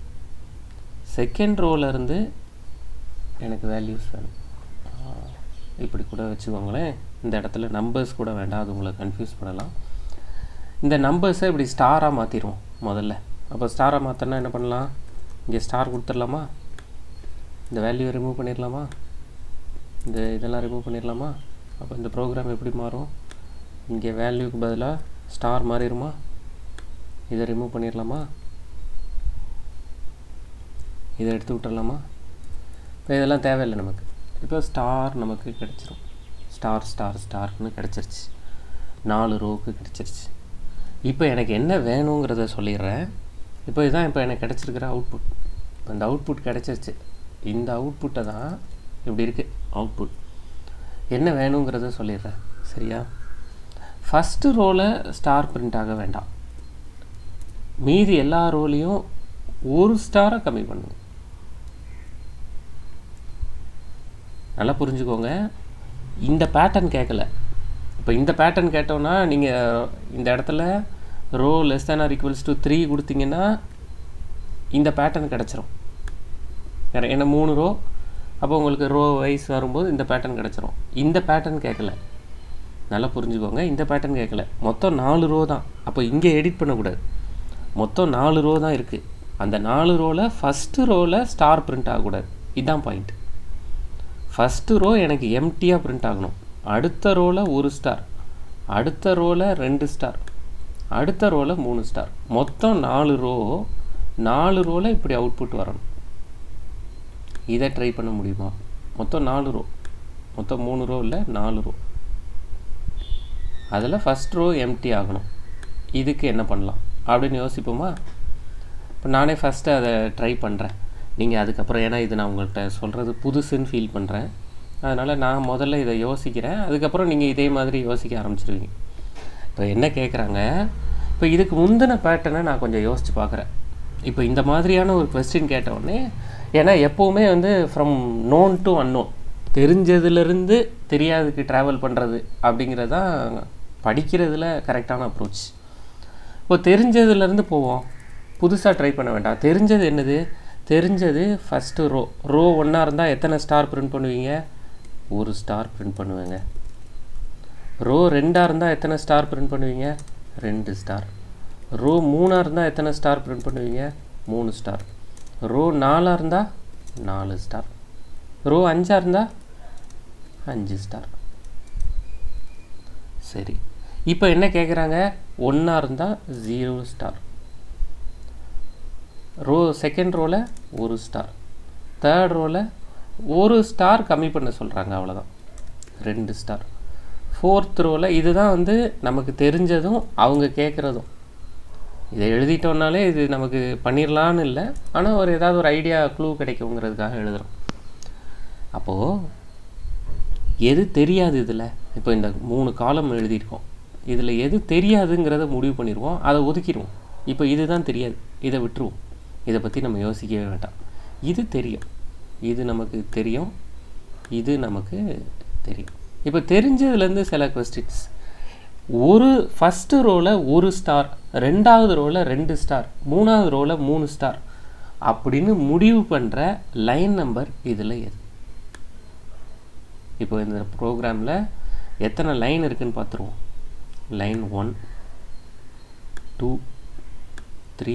செகண்ட் ரோவிலேருந்து எனக்கு வேல்யூஸ் வேணும். இப்படி கூட வச்சுக்கோங்களேன். இந்த இடத்துல நம்பர்ஸ் கூட வேண்டாம், அது உங்களை கன்ஃபியூஸ் பண்ணலாம். இந்த நம்பர்ஸை இப்படி ஸ்டாராக மாற்றிடுவோம் முதல்ல. அப்போ ஸ்டாராக மாற்றினா என்ன பண்ணலாம், இங்கே ஸ்டார் கொடுத்துடலாமா, இந்த வேல்யூவை ரிமூவ் பண்ணிடலாமா, இந்த இதெல்லாம் ரிமூவ் பண்ணிடலாமா. அப்போ இந்த ப்ரோக்ராம் எப்படி மாறும், இங்கே வேல்யூக்கு பதிலாக ஸ்டார் மாறிடுமா, இதை ரிமூவ் பண்ணிடலாமா, இதை எடுத்து விட்டுடலாமா. இப்போ இதெல்லாம் தேவையில்லை நமக்கு. இப்போ ஸ்டார் நமக்கு கிடச்சிரும், ஸ்டார் ஸ்டார் ஸ்டார்னு கிடச்சிருச்சு, நாலு ரோவுக்கு கிடச்சிருச்சு. இப்போ எனக்கு என்ன வேணுங்கிறத சொல்லிடுறேன். இப்போ இதுதான் இப்போ எனக்கு கிடச்சிருக்கிற அவுட்புட். இப்போ இந்த அவுட்புட் கிடச்சிருச்சு. இந்த அவுட்புட்டை தான் இப்படி இருக்குது அவுட்புட். என்ன வேணுங்கிறத சொல்லிடுறேன் சரியா. ஃபஸ்ட்டு ரோவில் ஸ்டார் பிரிண்ட் ஆக வேண்டாம், மீதி எல்லா ரோலையும் ஒரு ஸ்டாரை கம்மி பண்ணுங்க. நல்லா புரிஞ்சுக்கோங்க, இந்த பேட்டர்ன் கேட்கல. இப்போ இந்த பேட்டர்ன் கேட்டோன்னா நீங்கள் இந்த இடத்துல row less than or equals to three கொடுத்தீங்கன்னா இந்த பேட்டர்ன் கிடச்சிரும். வேறு ஏன்னா மூணு ரோ, அப்போ உங்களுக்கு ரோ வைஸ் வரும்போது இந்த பேட்டர்ன் கிடச்சிரும். இந்த பேட்டர்ன் கேட்கல, நல்லா புரிஞ்சுக்கோங்க, இந்த பேட்டர்ன் கேட்கல. மொத்தம் நாலு ரோ தான். அப்போ இங்கே எடிட் பண்ணக்கூடாது, மொத்தம் நாலு ரோ தான் இருக்குது. அந்த நாலு ரோவில் ஃபஸ்ட்டு ரோவில் ஸ்டார் பிரிண்ட் ஆகக்கூடாது, இதுதான் பாயிண்ட். ஃபஸ்ட்டு ரோ எனக்கு எம்டியாக பிரிண்ட் ஆகணும், அடுத்த ரோவில் ஒரு ஸ்டார், அடுத்த ரோவில் ரெண்டு ஸ்டார், அடுத்த ரோவில் மூணு ஸ்டார், மொத்தம் நாலு ரோ. நாலு ரோவில் இப்படி அவுட்புட் வரணும். இதை ட்ரை பண்ண முடியுமா, மொத்தம் நாலு ரோ, மொத்தம் மூணு ரோ இல்லை நாலு ரோ, அதில் ஃபஸ்ட் ரோ எம்டி ஆகணும். இதுக்கு என்ன பண்ணலாம் அப்படின்னு யோசிப்போமா. இப்போ நானே ஃபஸ்ட்டு அதை ட்ரை பண்ணுறேன், நீங்கள் அதுக்கப்புறம், ஏன்னா இது நான் உங்கள்கிட்ட சொல்கிறது புதுசுன்னு ஃபீல் பண்ணுறேன், அதனால் நான் முதல்ல இதை யோசிக்கிறேன், அதுக்கப்புறம் நீங்கள் இதே மாதிரி யோசிக்க ஆரம்பிச்சிருவீங்க. இப்போ என்ன கேட்குறாங்க, இப்போ இதுக்கு முந்தின பேட்டர்னை நான் கொஞ்சம் யோசித்து பார்க்குறேன். இப்போ இந்த மாதிரியான ஒரு கொஸ்டின் கேட்டவுடனே, ஏன்னா எப்போவுமே வந்து ஃப்ரம் நோன் டு அன்னோன், தெரிஞ்சதுலேருந்து தெரியாதுக்கு ட்ராவல் பண்ணுறது அப்படிங்கிறது தான் படிக்கிறதுல கரெக்டான அப்ரோச். இப்போ தெரிஞ்சதுலேருந்து போவோம், புதுசாக ட்ரை பண்ண வேண்டாம். தெரிஞ்சது என்னது, தெரிஞ்சது ஃபஸ்ட்டு ரோ. ரோ ஒன்றா இருந்தால் எத்தனை ஸ்டார் பிரிண்ட் பண்ணுவீங்க, ஒரு ஸ்டார் பிரிண்ட் பண்ணுவேங்க. ரோ ரெண்டாக இருந்தால் எத்தனை ஸ்டார் பிரிண்ட் பண்ணுவீங்க, ரெண்டு ஸ்டார். ரோ மூணாக இருந்தால் எத்தனை ஸ்டார் பிரிண்ட் பண்ணுவீங்க, மூணு ஸ்டார். ரோ நாலாக இருந்தால் நாலு ஸ்டார். ரோ அஞ்சாக இருந்தால் அஞ்சு ஸ்டார். சரி, இப்போ என்ன கேட்குறாங்க, ஒன்றா இருந்தால் ஜீரோ ஸ்டார். ரோ செகண்ட் ரோவில் ஒரு ஸ்டார், தேர்ட் ரோவில் ஒரு ஸ்டார் கம்மி பண்ண சொல்கிறாங்க, அவ்வளோதான், ரெண்டு ஸ்டார். ஃபோர்த் ரோவில் இதுதான் வந்து நமக்கு தெரிஞ்சதும் அவங்க கேட்குறதும். இதை எழுதிட்டோன்னாலே இது நமக்கு பண்ணிடலான்னு இல்லை, ஆனால் ஒரு ஏதாவது ஒரு ஐடியா க்ளூ கிடைக்குங்கிறதுக்காக எழுதுகிறோம். அப்போது எது தெரியாது இதில், இப்போ இந்த மூணு காலம் எழுதியிருக்கோம், இதில் எது தெரியாதுங்கிறத முடிவு பண்ணிடுவோம், அதை ஒதுக்கிடுவோம். இப்போ இதுதான் தெரியாது, இதை விட்டுருவோம், இதை பற்றி நம்ம யோசிக்கவே வேண்டாம். இது தெரியும், இது நமக்கு தெரியும், இது நமக்கு தெரியும். இப்போ தெரிஞ்சதுலேருந்து சில கொஸ்டின்ஸ், ஒரு ஃபஸ்ட்டு ரோவில் ஒரு ஸ்டார், ரெண்டாவது ரோவில் ரெண்டு ஸ்டார், மூணாவது ரோவில் மூணு ஸ்டார் அப்படின்னு முடிவு பண்ணுற லைன் நம்பர் இதில் எது. இப்போ இந்த ப்ரோக்ராமில் எத்தனை லைன் இருக்குதுன்னு பார்த்துருவோம். Line one, two, three,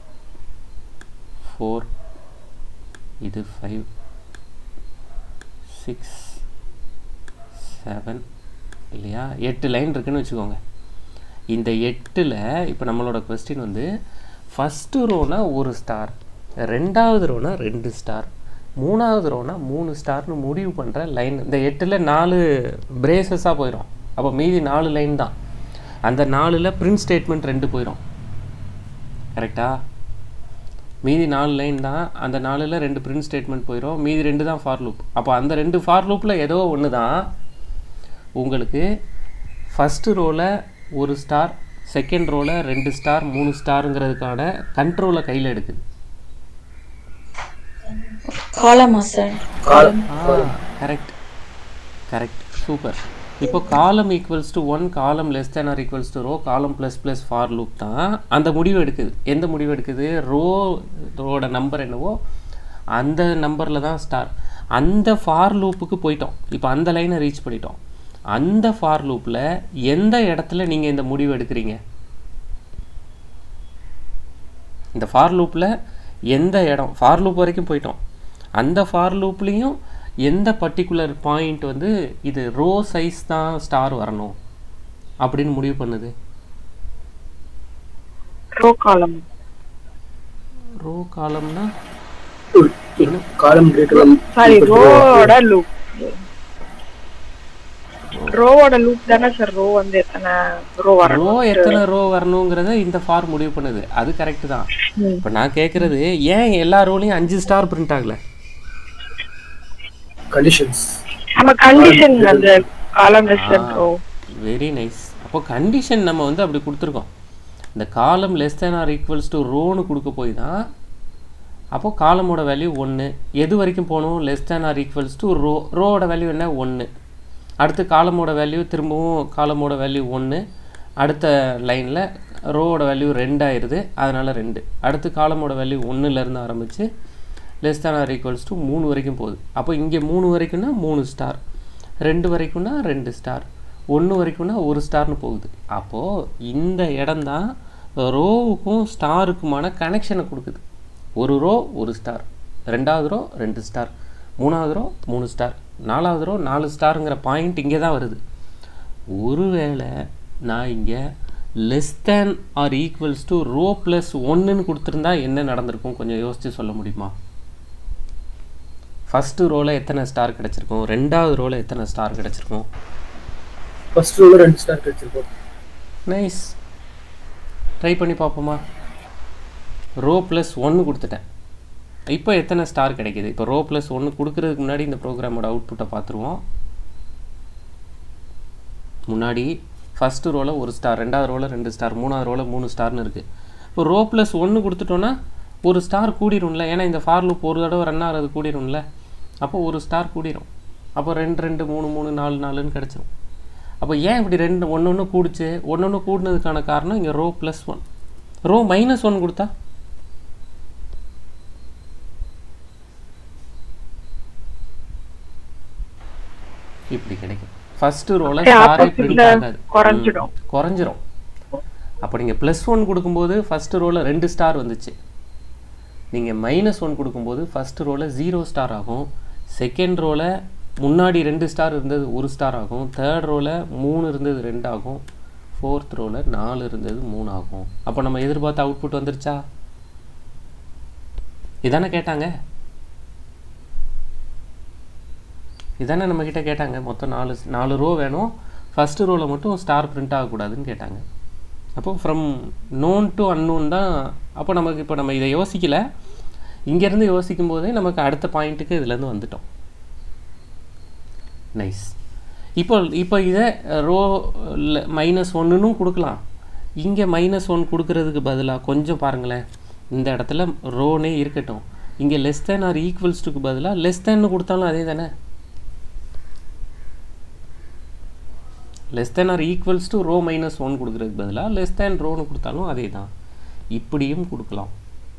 four, இது ஃபைவ், சிக்ஸ், செவன், இல்லையா, எட்டு லைன் இருக்குதுன்னு வச்சுக்கோங்க. இந்த எட்டில் இப்போ நம்மளோட கொஸ்டின் வந்து ஃபஸ்ட்டு ரோனா ஒரு ஸ்டார், ரெண்டாவது ரோனா ரெண்டு ஸ்டார், மூணாவது ரோனா மூணு ஸ்டார்னு முடிவு பண்ணுற லைன். இந்த எட்டில் நாலு பிரேசஸாக போயிடும், அப்போ மீதி நாலு லைன் தான். அந்த நாலில் பிரிண்ட் ஸ்டேட்மெண்ட் ரெண்டு போயிடும், கரெக்டாக. மீதி நாலு லைன் தான், அந்த நாலில் ரெண்டு பிரிண்ட் ஸ்டேட்மெண்ட் போயிடும், மீதி ரெண்டு தான் ஃபார் லூப். அப்போ அந்த ரெண்டு ஃபார் லூப்பில் ஏதோ ஒன்று தான் உங்களுக்கு ஃபஸ்ட்டு ரோவில் ஒரு ஸ்டார், செகண்ட் ரோவில் ரெண்டு ஸ்டார், மூணு ஸ்டாருங்கிறதுக்கான கண்ட்ரோலை கையில் எடுக்குது. காலமா சார்? Correct correct super. இப்போ column equals to one, column less than or equals to row, column plus plus for loop தான் அந்த முடிவு எடுக்குது. எந்த முடிவு எடுக்குது, ரோட நம்பர் என்னவோ அந்த நம்பரில் தான் ஸ்டார். அந்த ஃபார் லூப்புக்கு போயிட்டோம். இப்போ அந்த லைனை ரீச் பண்ணிட்டோம். அந்த ஃபார் லூப்பில் எந்த இடத்துல நீங்கள் இந்த முடிவு எடுக்கிறீங்க? இந்த ஃபார் லூப்பில் எந்த இடம், ஃபார் லூப் வரைக்கும் போயிட்டோம். அந்த ஃபார் லூப்லேயும் எந்த பர்டிகுலர் பாயிண்ட் வந்து இது ரோ சைஸ் தான் ஸ்டார் வரணும் அப்படின்னு முடிவு பண்ணுது? ரோ காலம். ரோ காலம்னா காலம் சாரி ரோவோட லூப். ரோவோட லூப் தானே சார். ரோ வந்து எத்தனை ரோ வரணும், ரோ எத்தனை ரோ வரணுங்கிறத இந்த ஃபார் முடிவு பண்ணுது. அது கரெக்ட் தான். இப்போ நான் கேட்குறது, ஏன் எல்லா ரோலையும் அஞ்சு ஸ்டார் பிரிண்ட் ஆகல? கண்டிஷன்ஸ். நம்ம கண்டிஷன் அந்த column less than row. Very nice. அப்போ கண்டிஷன் நம்ம வந்து அப்படி கொடுத்துருக்கோம். இந்த column less than or equals to ரோன்னு கொடுக்க போய் தான் அப்போது காலமோட வேல்யூ ஒன்று. எது வரைக்கும் போகணும்? Less than or equals to row. ரோவோட வேல்யூ என்ன? ஒன்று. அடுத்து காலமோட வேல்யூ திரும்பவும் காலமோட வேல்யூ ஒன்று. அடுத்த லைனில் ரோவோட வேல்யூ ரெண்டு ஆயிடுது, அதனால் ரெண்டு. அடுத்து காலமோட வேல்யூ ஒன்றுலேருந்து ஆரம்பித்து less than or equals to மூணு வரைக்கும் போகுது. அப்போ இங்கே மூணு வரைக்கும்னா மூணு ஸ்டார், ரெண்டு வரைக்கும்னா ரெண்டு ஸ்டார், ஒன்று வரைக்கும்னா ஒரு ஸ்டார்னு போகுது. அப்போது இந்த இடம் தான் ரோவுக்கும் ஸ்டாருக்குமான கனெக்ஷனை கொடுக்குது. ஒரு ரோ ஒரு ஸ்டார், ரெண்டாவது ரோ ரெண்டு ஸ்டார், மூணாவது ரோ மூணு ஸ்டார், நாலாவது ரோ நாலு ஸ்டாருங்கிற பாயிண்ட் இங்கே தான் வருது. ஒருவேளை நான் இங்கே less than or equals to row plus ஒன்றுன்னு கொடுத்துருந்தா என்ன நடந்திருக்கும்? கொஞ்சம் யோசித்து சொல்ல முடியுமா? ஃபஸ்ட்டு ரோவில் எத்தனை ஸ்டார் கிடச்சிருக்கும்? ரெண்டாவது ரோவில் எத்தனை ஸ்டார் கிடச்சிருக்கும்? ஃபர்ஸ்ட் ரோவில் ரெண்டு ஸ்டார் கிடச்சிருக்கும். நைஸ். ட்ரை பண்ணி பார்ப்போமா? ரோ ப்ளஸ் ஒன்று கொடுத்துட்டேன். இப்போ எத்தனை ஸ்டார் கிடைக்கிது? இப்போ ரோ ப்ளஸ் ஒன்று கொடுக்குறதுக்கு முன்னாடி இந்த ப்ரோக்ராமோட அவுட்புட்டை பார்த்துருவோம். முன்னாடி ஃபஸ்ட்டு ரோவில் ஒரு ஸ்டார், ரெண்டாவது ரோவில் ரெண்டு ஸ்டார், மூணாவது ரோவில் மூணு ஸ்டார்னு இருக்குது. இப்போ ரோ ப்ளஸ் ஒன்று கொடுத்துட்டோன்னா ஒரு ஸ்டார் கூடிரும்ல, ஏன்னா இந்த ஃபார் லூப் ஒரு தடவை ரன் ஆகிறது கூடிரும்ல. அப்போ ஒரு ஸ்டார் கூடிரும். அப்போ ரெண்டு ரெண்டு மூணு மூணு நாலு நாலுன்னு கிடச்சிரும். அப்போ ஏன் இப்படி ரெண்டு ஒன்று ஒன்று கூடிச்சு? ஒன்று ஒன்று கூடினதுக்கான காரணம் இங்கே row plus one. Row minus one கொடுத்தா இப்படி கிடைக்கும். ஃபர்ஸ்ட் ரோல ஸ்டாரே பிரிண்ட் ஆகாது, குறைஞ்சிரும் குறைஞ்சிரும் அப்போ நீங்கள் ப்ளஸ் ஒன் கொடுக்கும்போது ஃபர்ஸ்ட் ரோல ரெண்டு ஸ்டார் வந்துச்சு. நீங்கள் மைனஸ் ஒன் கொடுக்கும்போது ஃபர்ஸ்ட் ரோல ஜீரோ ஸ்டார் ஆகும். செகண்ட் ரோல முன்னாடி ரெண்டு ஸ்டார் இருந்தது ஒரு ஸ்டார் ஆகும். தேர்ட் ரோல மூணு இருந்தது ரெண்டு ஆகும். ஃபோர்த் ரோல நாலு இருந்தது மூணு ஆகும். அப்போ நம்ம எதிர்பார்த்த அவுட்புட் வந்துருச்சா? இதானே கேட்டாங்க, இதானே நம்மக்கிட்ட கேட்டாங்க. மொத்தம் நாலு நாலு ரோ வேணும், ஃபஸ்ட்டு ரோவில் மட்டும் ஸ்டார் பிரிண்ட் ஆகக்கூடாதுன்னு கேட்டாங்க. அப்போ ஃப்ரம் நோன் டு அன்னோன் தான். அப்போ நமக்கு இப்போ நம்ம இதை யோசிக்கலை, இங்கேருந்து யோசிக்கும் போதே நமக்கு அடுத்த பாயிண்ட்டுக்கு இதுலேருந்து வந்துட்டோம். நைஸ். இப்போ இப்போ இதை ரோ மைனஸ் ஒன்றுன்னு கொடுக்கலாம். இங்கே மைனஸ் ஒன் கொடுக்கறதுக்கு பதிலாக கொஞ்சம் பாருங்களேன், இந்த இடத்துல ரோனே இருக்கட்டும், இங்கே லெஸ் தேன் ஆர் ஈக்குவல்ஸ் டுக்கு பதிலாக லெஸ் தேன்னு கொடுத்தாலும் அதே தானே. Less than or equals to row minus one கொடுக்குறதுக்கு பதிலாக லெஸ் தேன் ரோன்னு கொடுத்தாலும் அதே தான். இப்படியும் கொடுக்கலாம்.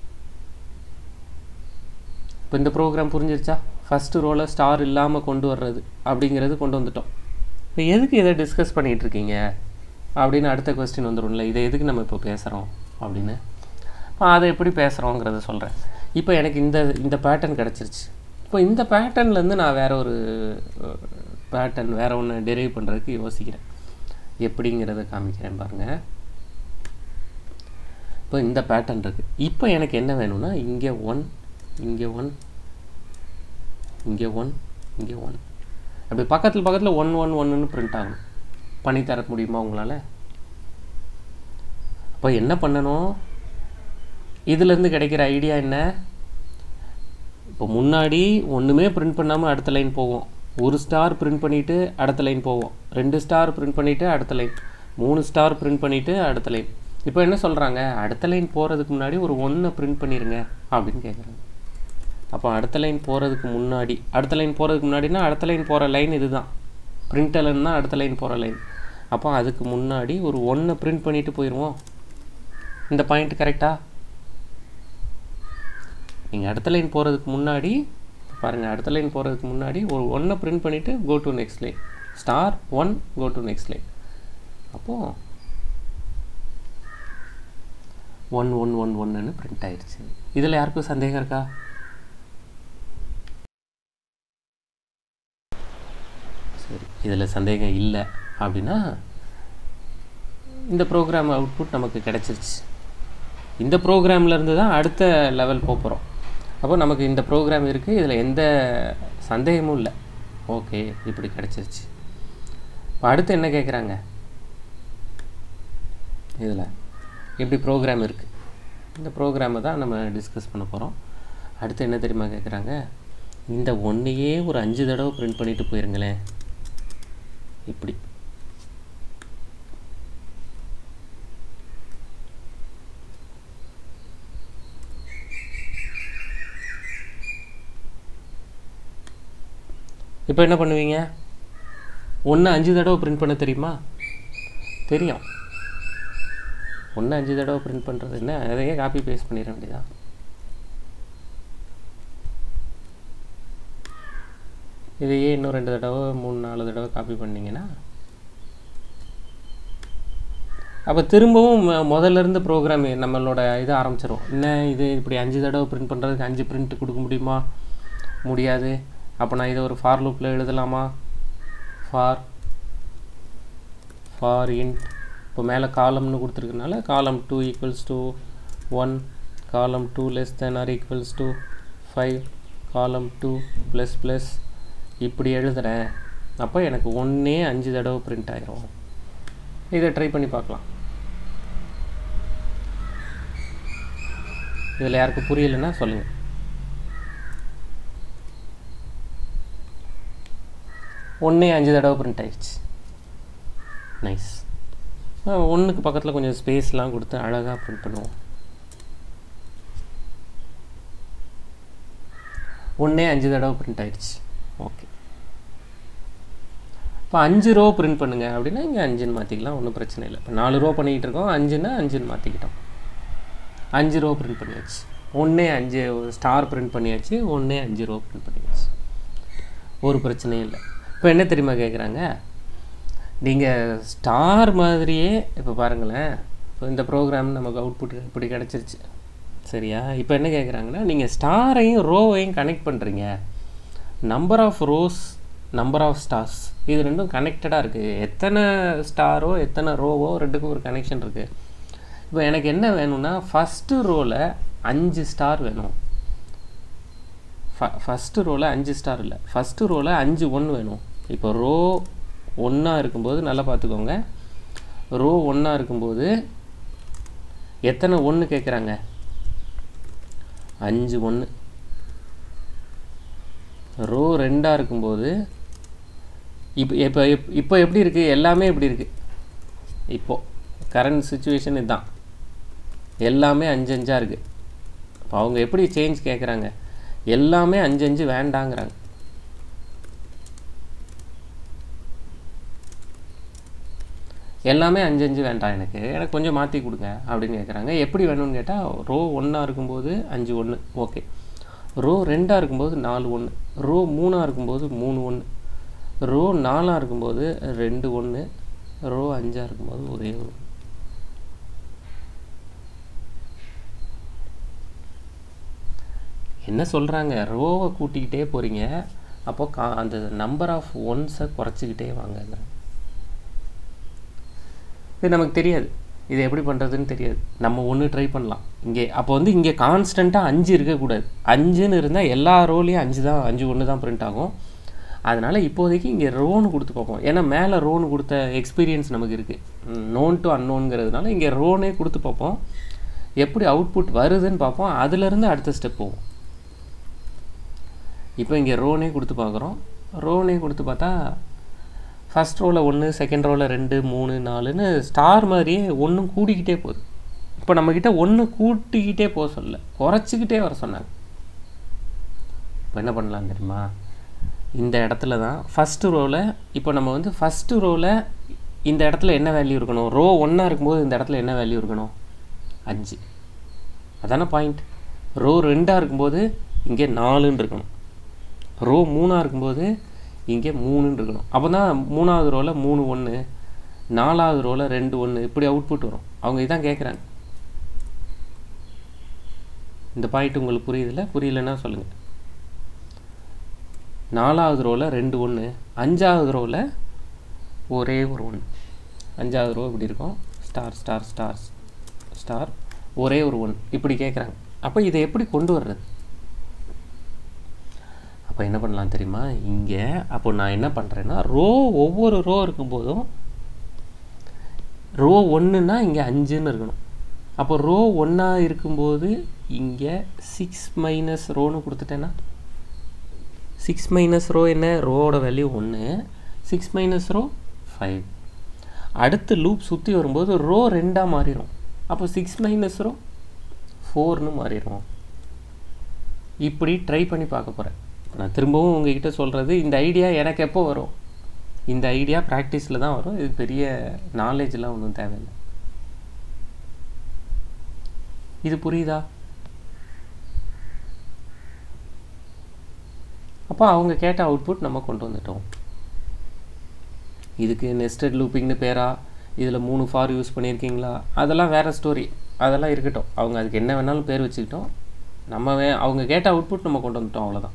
இப்போ இந்த ப்ரோக்ராம் புரிஞ்சிருச்சா? ஃபஸ்ட்டு ரோவில் ஸ்டார் இல்லாமல் கொண்டு வர்றது அப்படிங்கிறது கொண்டு வந்துட்டோம். இப்போ எதுக்கு இதை டிஸ்கஸ் பண்ணிகிட்டு இருக்கீங்க அப்படின்னு அடுத்த கொஸ்டின் வந்துடும்ல, இதை எதுக்கு நம்ம இப்போ பேசுகிறோம் அப்படின்னு. அதை எப்படி பேசுகிறோங்கிறத சொல்கிறேன். இப்போ எனக்கு இந்த இந்த பேட்டர்ன் கிடச்சிருச்சு. இப்போ இந்த பேட்டர்ன்லேருந்து நான் வேறு ஒரு பேட்டர்ன் வேறு ஒன்று டெரைவ் பண்ணுறதுக்கு யோசிக்கிறேன். எப்படிங்கிறத காமிக்கிறேன் பாருங்கள். இப்போ இந்த பேட்டர்ன் இருக்குது. இப்போ எனக்கு என்ன வேணும்னா இங்கே ஒன், இங்கே ஒன், இங்கே ஒன், இங்கே ஒன், அப்படி பக்கத்தில் பக்கத்தில் ஒன் ஒன் ஒன்றுன்னு பிரிண்ட் ஆகணும். பண்ணி தர முடியுமா உங்களால்? அப்போ என்ன பண்ணணும்? இதுலேருந்து கிடைக்கிற ஐடியா என்ன? இப்போ முன்னாடி ஒன்றுமே பிரிண்ட் பண்ணாமல் அடுத்த லைன் போவோம். ஒரு ஸ்டார் பிரிண்ட் பண்ணிவிட்டு அடுத்த லைன் போவோம். ரெண்டு ஸ்டார் பிரிண்ட் பண்ணிவிட்டு அடுத்த லைன், மூணு ஸ்டார் பிரிண்ட் பண்ணிவிட்டு அடுத்த லைன். இப்போ என்ன சொல்கிறாங்க? அடுத்த லைன் போகிறதுக்கு முன்னாடி ஒரு ஒன்றை பிரிண்ட் பண்ணிடுங்க அப்படின்னு கேட்குறாங்க. அப்போ அடுத்த லைன் போகிறதுக்கு முன்னாடி, அடுத்த லைன் போகிறதுக்கு முன்னாடினா அடுத்த லைன் போகிற லைன் இது தான், பிரிண்ட் எலன் தான் அடுத்த லைன் போகிற லைன். அப்போ அதுக்கு முன்னாடி ஒரு ஒன்றை பிரிண்ட் பண்ணிவிட்டு போயிடுவோம். இந்த பாயிண்ட் கரெக்டாக? நீங்கள் அடுத்த லைன் போகிறதுக்கு முன்னாடி பாருங்கள், அடுத்த லைன் போகிறதுக்கு முன்னாடி ஒரு ஒன்றை பிரிண்ட் பண்ணிவிட்டு go to next line, star one go to next line. அப்போது ஒன் ஒன் ஒன் ஒன்றுன்னு பிரிண்ட் ஆயிடுச்சு. இதில் யாருக்கும் சந்தேகம் இருக்கா? சரி, இதில் சந்தேகம் இல்லை அப்படின்னா இந்த ப்ரோக்ராம் அவுட்புட் நமக்கு கிடச்சிருச்சு. இந்த ப்ரோக்ராம்லேருந்து தான் அடுத்த லெவல் போகிறோம். அப்போ நமக்கு இந்த ப்ரோக்ராம் இருக்குது, இதில் எந்த சந்தேகமும் இல்லை. ஓகே, இப்படி கிடச்சிருச்சு. இப்போ அடுத்து என்ன கேட்குறாங்க, இதில் இப்படி ப்ரோக்ராம் இருக்குது, இந்த ப்ரோக்ராமை தான் நம்ம டிஸ்கஸ் பண்ண போகிறோம். அடுத்து என்ன தெரியுமா கேட்குறாங்க, இந்த ஒன்றையே ஒரு அஞ்சு தடவை பிரிண்ட் பண்ணிவிட்டு போயிருங்களேன். இப்படி இப்போ என்ன பண்ணுவீங்க? ஒன்று அஞ்சு தடவை பிரிண்ட் பண்ண தெரியுமா? தெரியும். ஒன்று அஞ்சு தடவை பிரிண்ட் பண்ணுறது என்ன, அதையே காப்பி பேஸ்ட் பண்ணிட வேண்டியதான். இதையே இன்னும் ரெண்டு தடவை மூணு நாலு தடவை காப்பி பண்ணிங்கன்னா அப்போ திரும்பவும் முதல்லேருந்து ப்ரோக்ராம் நம்மளோட இது ஆரம்பிச்சிடும். என்ன இது இப்படி அஞ்சு தடவை பிரிண்ட் பண்ணுறதுக்கு அஞ்சு பிரிண்ட் கொடுக்க முடியுமா? முடியாது. அப்போ நான் இதை ஒரு ஃபார் லூப்பில் எழுதலாமா? ஃபார் ஃபார் இன்ட், இப்போ மேலே காலம்னு கொடுத்துருக்கனால column two equals to one, column two less than or equals to five, column two plus plus இப்படி எழுதுகிறேன். அப்போ எனக்கு ஒன்றே அஞ்சு தடவை பிரிண்ட் ஆகிரும். இதை ட்ரை பண்ணி பார்க்கலாம். இதில் யாருக்கு புரியலைன்னா சொல்லுங்கள். ஒன்றே அஞ்சு தடவை பிரிண்ட் ஆயிடுச்சு. நைஸ். ஒன்றுக்கு பக்கத்தில் கொஞ்சம் ஸ்பேஸ்லாம் கொடுத்து அழகாக பிரிண்ட் பண்ணுவோம். ஒன்றே அஞ்சு தடவை பிரிண்ட் ஆயிடுச்சு. ஓகே, இப்போ அஞ்சு ரோ பிரிண்ட் பண்ணுங்கள் அப்படின்னா இங்கே அஞ்சுன்னு மாற்றிக்கலாம், ஒன்றும் பிரச்சனை இல்லை. இப்போ நாலு ரோ பண்ணிக்கிட்டு இருக்கோம், அஞ்சுன்னா அஞ்சுன்னு மாற்றிக்கிட்டோம். அஞ்சு ரோ பிரிண்ட் பண்ணியாச்சு. ஒன்றே அஞ்சு ஸ்டார் பிரிண்ட் பண்ணியாச்சு, ஒன்றே அஞ்சு ரோ பிரிண்ட் பண்ணியாச்சு. ஒரு பிரச்சனையும் இல்லை. இப்போ என்ன தெரியுமா கேட்குறாங்க, நீங்கள் ஸ்டார் மாதிரியே இப்போ பாருங்களேன், இப்போ இந்த ப்ரோக்ராம் நமக்கு அவுட்புட் இப்படி கிடச்சிருச்சு சரியா? இப்போ என்ன கேட்குறாங்கன்னா, நீங்கள் ஸ்டாரையும் ரோவையும் கனெக்ட் பண்ணுறீங்க. Number of rows, number of stars, இது ரெண்டும் கனெக்டடாக இருக்குது. எத்தனை ஸ்டாரோ எத்தனை ரோவோ ரெண்டுக்கும் ஒரு கனெக்ஷன் இருக்குது. இப்போ எனக்கு என்ன வேணும்னா, ஃபஸ்ட்டு ரோவில் அஞ்சு ஸ்டார் வேணும். ஃப ஃபஸ்ட்டு ரோவில் அஞ்சு ஸ்டார் இல்லை, ஃபஸ்ட்டு ரோவில் அஞ்சு ஒன்று வேணும். இப்போ ரோ ஒன்றா இருக்கும்போது நல்லா பார்த்துக்கோங்க, ரோ ஒன்றா இருக்கும்போது எத்தனை ஒன்று கேட்குறாங்க? அஞ்சு ஒன்று. ரோ ரெண்டாக இருக்கும்போது இப்போ இப்போ இப்போ எப்படி இருக்குது? எல்லாமே எப்படி இருக்குது? இப்போது கரண்ட் சுச்சுவேஷன் இதுதான், எல்லாமே அஞ்சு அஞ்சாக இருக்குது. இப்போ அவங்க எப்படி சேஞ்ச் கேட்குறாங்க? எல்லாமே அஞ்சு அஞ்சு வேண்டாங்கிறாங்க. எல்லாமே அஞ்சு அஞ்சு வேண்டாம், எனக்கு எனக்கு கொஞ்சம் மாற்றி கொடுங்க அப்படின்னு கேட்குறாங்க. எப்படி வேணும்னு கேட்டால், ரோ ஒன்றா இருக்கும்போது அஞ்சு ஒன்று ஓகே, ரோ ரெண்டாக இருக்கும்போது நாலு ஒன்று, ரோ மூணாக இருக்கும்போது மூணு ஒன்று, ரோ நாலாக இருக்கும்போது ரெண்டு ஒன்று, ரோ அஞ்சாக இருக்கும்போது ஒரே ஒரு. என்ன சொல்கிறாங்க? ரோவை கூட்டிக்கிட்டே போகிறீங்க, அப்போ கா அந்த நம்பர் ஆஃப் ஒன்ஸை குறைச்சிக்கிட்டே வாங்க. இது நமக்கு தெரியாது, இது எப்படி பண்ணுறதுன்னு தெரியாது. நம்ம ஒன்று ட்ரை பண்ணலாம் இங்கே. அப்போ வந்து இங்கே கான்ஸ்டண்ட்டாக அஞ்சு இருக்கக்கூடாது. அஞ்சுன்னு இருந்தால் எல்லா ரோலையும் அஞ்சு தான், அஞ்சு ஒன்று தான் பிரிண்ட் ஆகும். அதனால் இப்போதைக்கு இங்கே ரோன்னு கொடுத்து பார்ப்போம். ஏன்னா மேலே ரோன்னு கொடுத்த எக்ஸ்பீரியன்ஸ் நமக்கு இருக்குது, நோன் டு அன்னோன்ங்கிறதுனால இங்கே ரோனே கொடுத்து பார்ப்போம். எப்படி அவுட்புட் வருதுன்னு பார்ப்போம், அதுலேருந்து அடுத்த ஸ்டெப் போவோம். இப்போ இங்கே ரோனே கொடுத்து பார்க்குறோம். ரோனே கொடுத்து பார்த்தா ஃபஸ்ட் ரோவில் ஒன்று, செகண்ட் ரோவில் ரெண்டு, மூணு, நாலுன்னு ஸ்டார் மாதிரியே ஒன்றும் கூடிக்கிட்டே போகுது. இப்போ நம்மக்கிட்ட ஒன்று கூட்டிக்கிட்டே போக சொல்ல, குறைச்சிக்கிட்டே வர சொன்னாங்க. இப்போ என்ன பண்ணலாம் தெரியுமா? இந்த இடத்துல தான் ஃபஸ்ட்டு ரோவில், இப்போ நம்ம வந்து ஃபஸ்ட்டு ரோவில் இந்த இடத்துல என்ன வேல்யூ இருக்கணும்? ரோ ஒன்றா இருக்கும்போது இந்த இடத்துல என்ன வேல்யூ இருக்கணும்? அஞ்சு. அதான பாயிண்ட். ரோ ரெண்டாக இருக்கும்போது இங்கே நாலுன்னு இருக்கணும். ரோ மூணாக இருக்கும்போது இங்கே மூணுன்னு இருக்கணும். அப்போ தான் மூணாவது ரோவில் மூணு ஒன்று, நாலாவது ரோவில் ரெண்டு ஒன்று, இப்படி அவுட்புட் வரும். அவங்க இதான் கேட்குறாங்க. இந்த பாயிண்ட் உங்களுக்கு புரியுதில்ல? புரியலன்னா சொல்லுங்கள். நாலாவது ரோவில் ரெண்டு ஒன்று, அஞ்சாவது ரோவில் ஒரே ஒரு ஒன்று. அஞ்சாவது ரோ இப்படி இருக்கும், ஸ்டார் ஸ்டார் ஸ்டார் ஸ்டார் ஒரே ஒரு ஒன், இப்படி கேட்குறாங்க. அப்போ இதை எப்படி கொண்டு வர்றது? அப்போ என்ன பண்ணலாம் தெரியுமா? இங்கே அப்போ நான் என்ன பண்ணுறேன்னா, ரோ ஒவ்வொரு ரோ இருக்கும்போதும் ரோ ஒன்றுனா இங்கே அஞ்சுன்னு இருக்கணும். அப்போ ரோ ஒன்றா இருக்கும்போது இங்கே சிக்ஸ் மைனஸ் ரோன்னு கொடுத்துட்டேன்னா, சிக்ஸ் மைனஸ் ரோ என்ன? ரோவோட வேல்யூ ஒன்று, சிக்ஸ் மைனஸ் ரோ ஃபைவ். அடுத்து லூப் சுற்றி வரும்போது ரோ ரெண்டாக மாறிடும். அப்போ சிக்ஸ் மைனஸ் ரோ ஃபோர்னு மாறிடும். இப்படி ட்ரை பண்ணி பார்க்க போகிறேன். நான் திரும்பவும் உங்ககிட்ட சொல்கிறது, இந்த ஐடியா எனக்கு எப்போ வரும்? இந்த ஐடியா ப்ராக்டிஸில் தான் வரும். இது பெரிய நாலேஜெலாம் ஒன்றும் தேவையில்லை. இது புரியுதா? அப்போ அவங்க கேட்ட அவுட்புட் நம்ம கொண்டு வந்துட்டோம். இதுக்கு நெஸ்டட் லூப்பிங்னு பேரா, இதில் மூணு ஃபார் யூஸ் பண்ணியிருக்கீங்களா, அதெல்லாம் வேறு ஸ்டோரி. அதெல்லாம் இருக்கட்டும். அவங்க அதுக்கு என்ன வேணாலும் பேர் வச்சுக்கிட்டோம். நம்ம வே அவங்க கேட்ட அவுட்புட் நம்ம கொண்டு வந்துட்டோம், அவ்வளோதான்.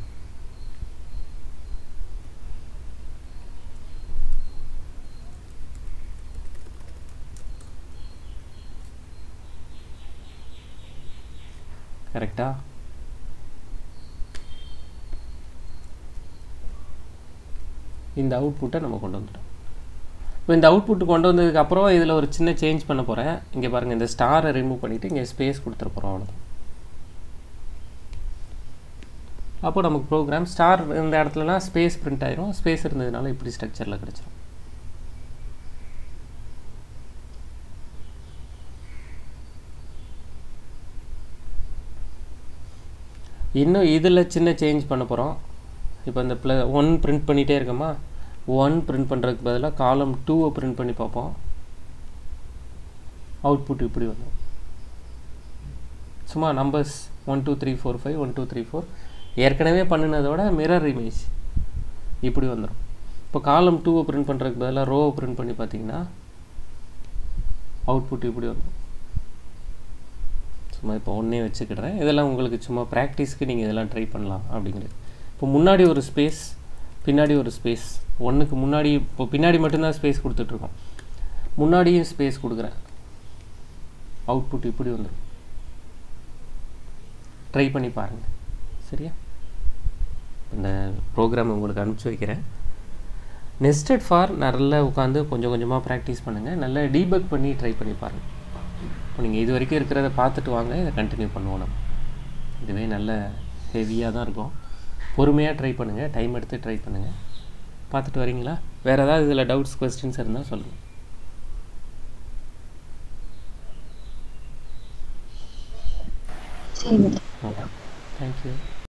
கரெக்டா? இந்த அவுட்புட்டை நம்ம கொண்டு வந்துட்டோம். இப்போ இந்த அவுட்புட்டு கொண்டு வந்ததுக்கப்புறம் இதில் ஒரு சின்ன சேஞ்ச் பண்ண போகிறேன். இங்கே பாருங்கள், இந்த ஸ்டாரை ரிமூவ் பண்ணிவிட்டு இங்கே ஸ்பேஸ் கொடுத்துட போகிறோம், அவ்வளோதான். அப்போ நமக்கு ப்ரோக்ராம் ஸ்டார் இந்த இடத்துலலாம் ஸ்பேஸ் பிரிண்ட் ஆயிரும். ஸ்பேஸ் இருந்ததுனால இப்படி ஸ்ட்ரக்சரில் கிடச்சிரும். இன்னும் இதில் சின்ன சேஞ்ச் பண்ண போகிறோம். இப்போ இந்த ப்ள ஒன் பிரிண்ட் பண்ணிகிட்டே இருக்கோமா, ஒன் பிரிண்ட் பண்ணுறதுக்கு பதிலாக காலம் டூவை பிரிண்ட் பண்ணி பார்ப்போம். அவுட்புட் இப்படி வரும். சும்மா numbers one two three four five one two three four ஏற்கனவே பண்ணினதோட மிரர் இமேஜ் இப்படி வந்துடும். இப்போ காலம் டூவை பிரிண்ட் பண்ணுறதுக்கு பதிலாக ரோவை பிரிண்ட் பண்ணி பார்த்தீங்கன்னா அவுட்புட் இப்படி வந்துடும். சும்மா இப்போ ஒன்றே வச்சுக்கிடுறேன். இதெல்லாம் உங்களுக்கு சும்மா ப்ராக்டிஸ்க்கு நீங்கள் இதெல்லாம் ட்ரை பண்ணலாம் அப்படிங்கிறது. இப்போ முன்னாடி ஒரு ஸ்பேஸ், பின்னாடி ஒரு ஸ்பேஸ். ஒன்றுக்கு முன்னாடி, இப்போ பின்னாடி மட்டும்தான் ஸ்பேஸ் கொடுத்துட்ருக்கோம். முன்னாடியும் ஸ்பேஸ் கொடுக்குறேன். அவுட்புட் இப்படி வந்துடும். ட்ரை பண்ணி பாருங்கள், சரியா? இந்த ப்ரோக்ராம் உங்களுக்கு அனுப்பிச்சி வைக்கிறேன். நெஸ்டட் ஃபார் நல்லா உட்காந்து கொஞ்சம் கொஞ்சமாக ப்ராக்டிஸ் பண்ணுங்கள். நல்லா டீபக் பண்ணி ட்ரை பண்ணி பாருங்கள். இப்போ நீங்கள் இது வரைக்கும் இருக்கிறத பார்த்துட்டு வாங்க, இதை கண்டினியூ பண்ணுவோம் நம்ம. இதுவே நல்ல ஹெவியாக தான் இருக்கும். பொறுமையாக ட்ரை பண்ணுங்கள், டைம் எடுத்து ட்ரை பண்ணுங்கள். பார்த்துட்டு வரீங்களா? வேறு ஏதாவது இதில் டவுட்ஸ், கொஸ்டின்ஸ் இருந்தால் சொல்லுங்கள். சரி. Okay, thank you.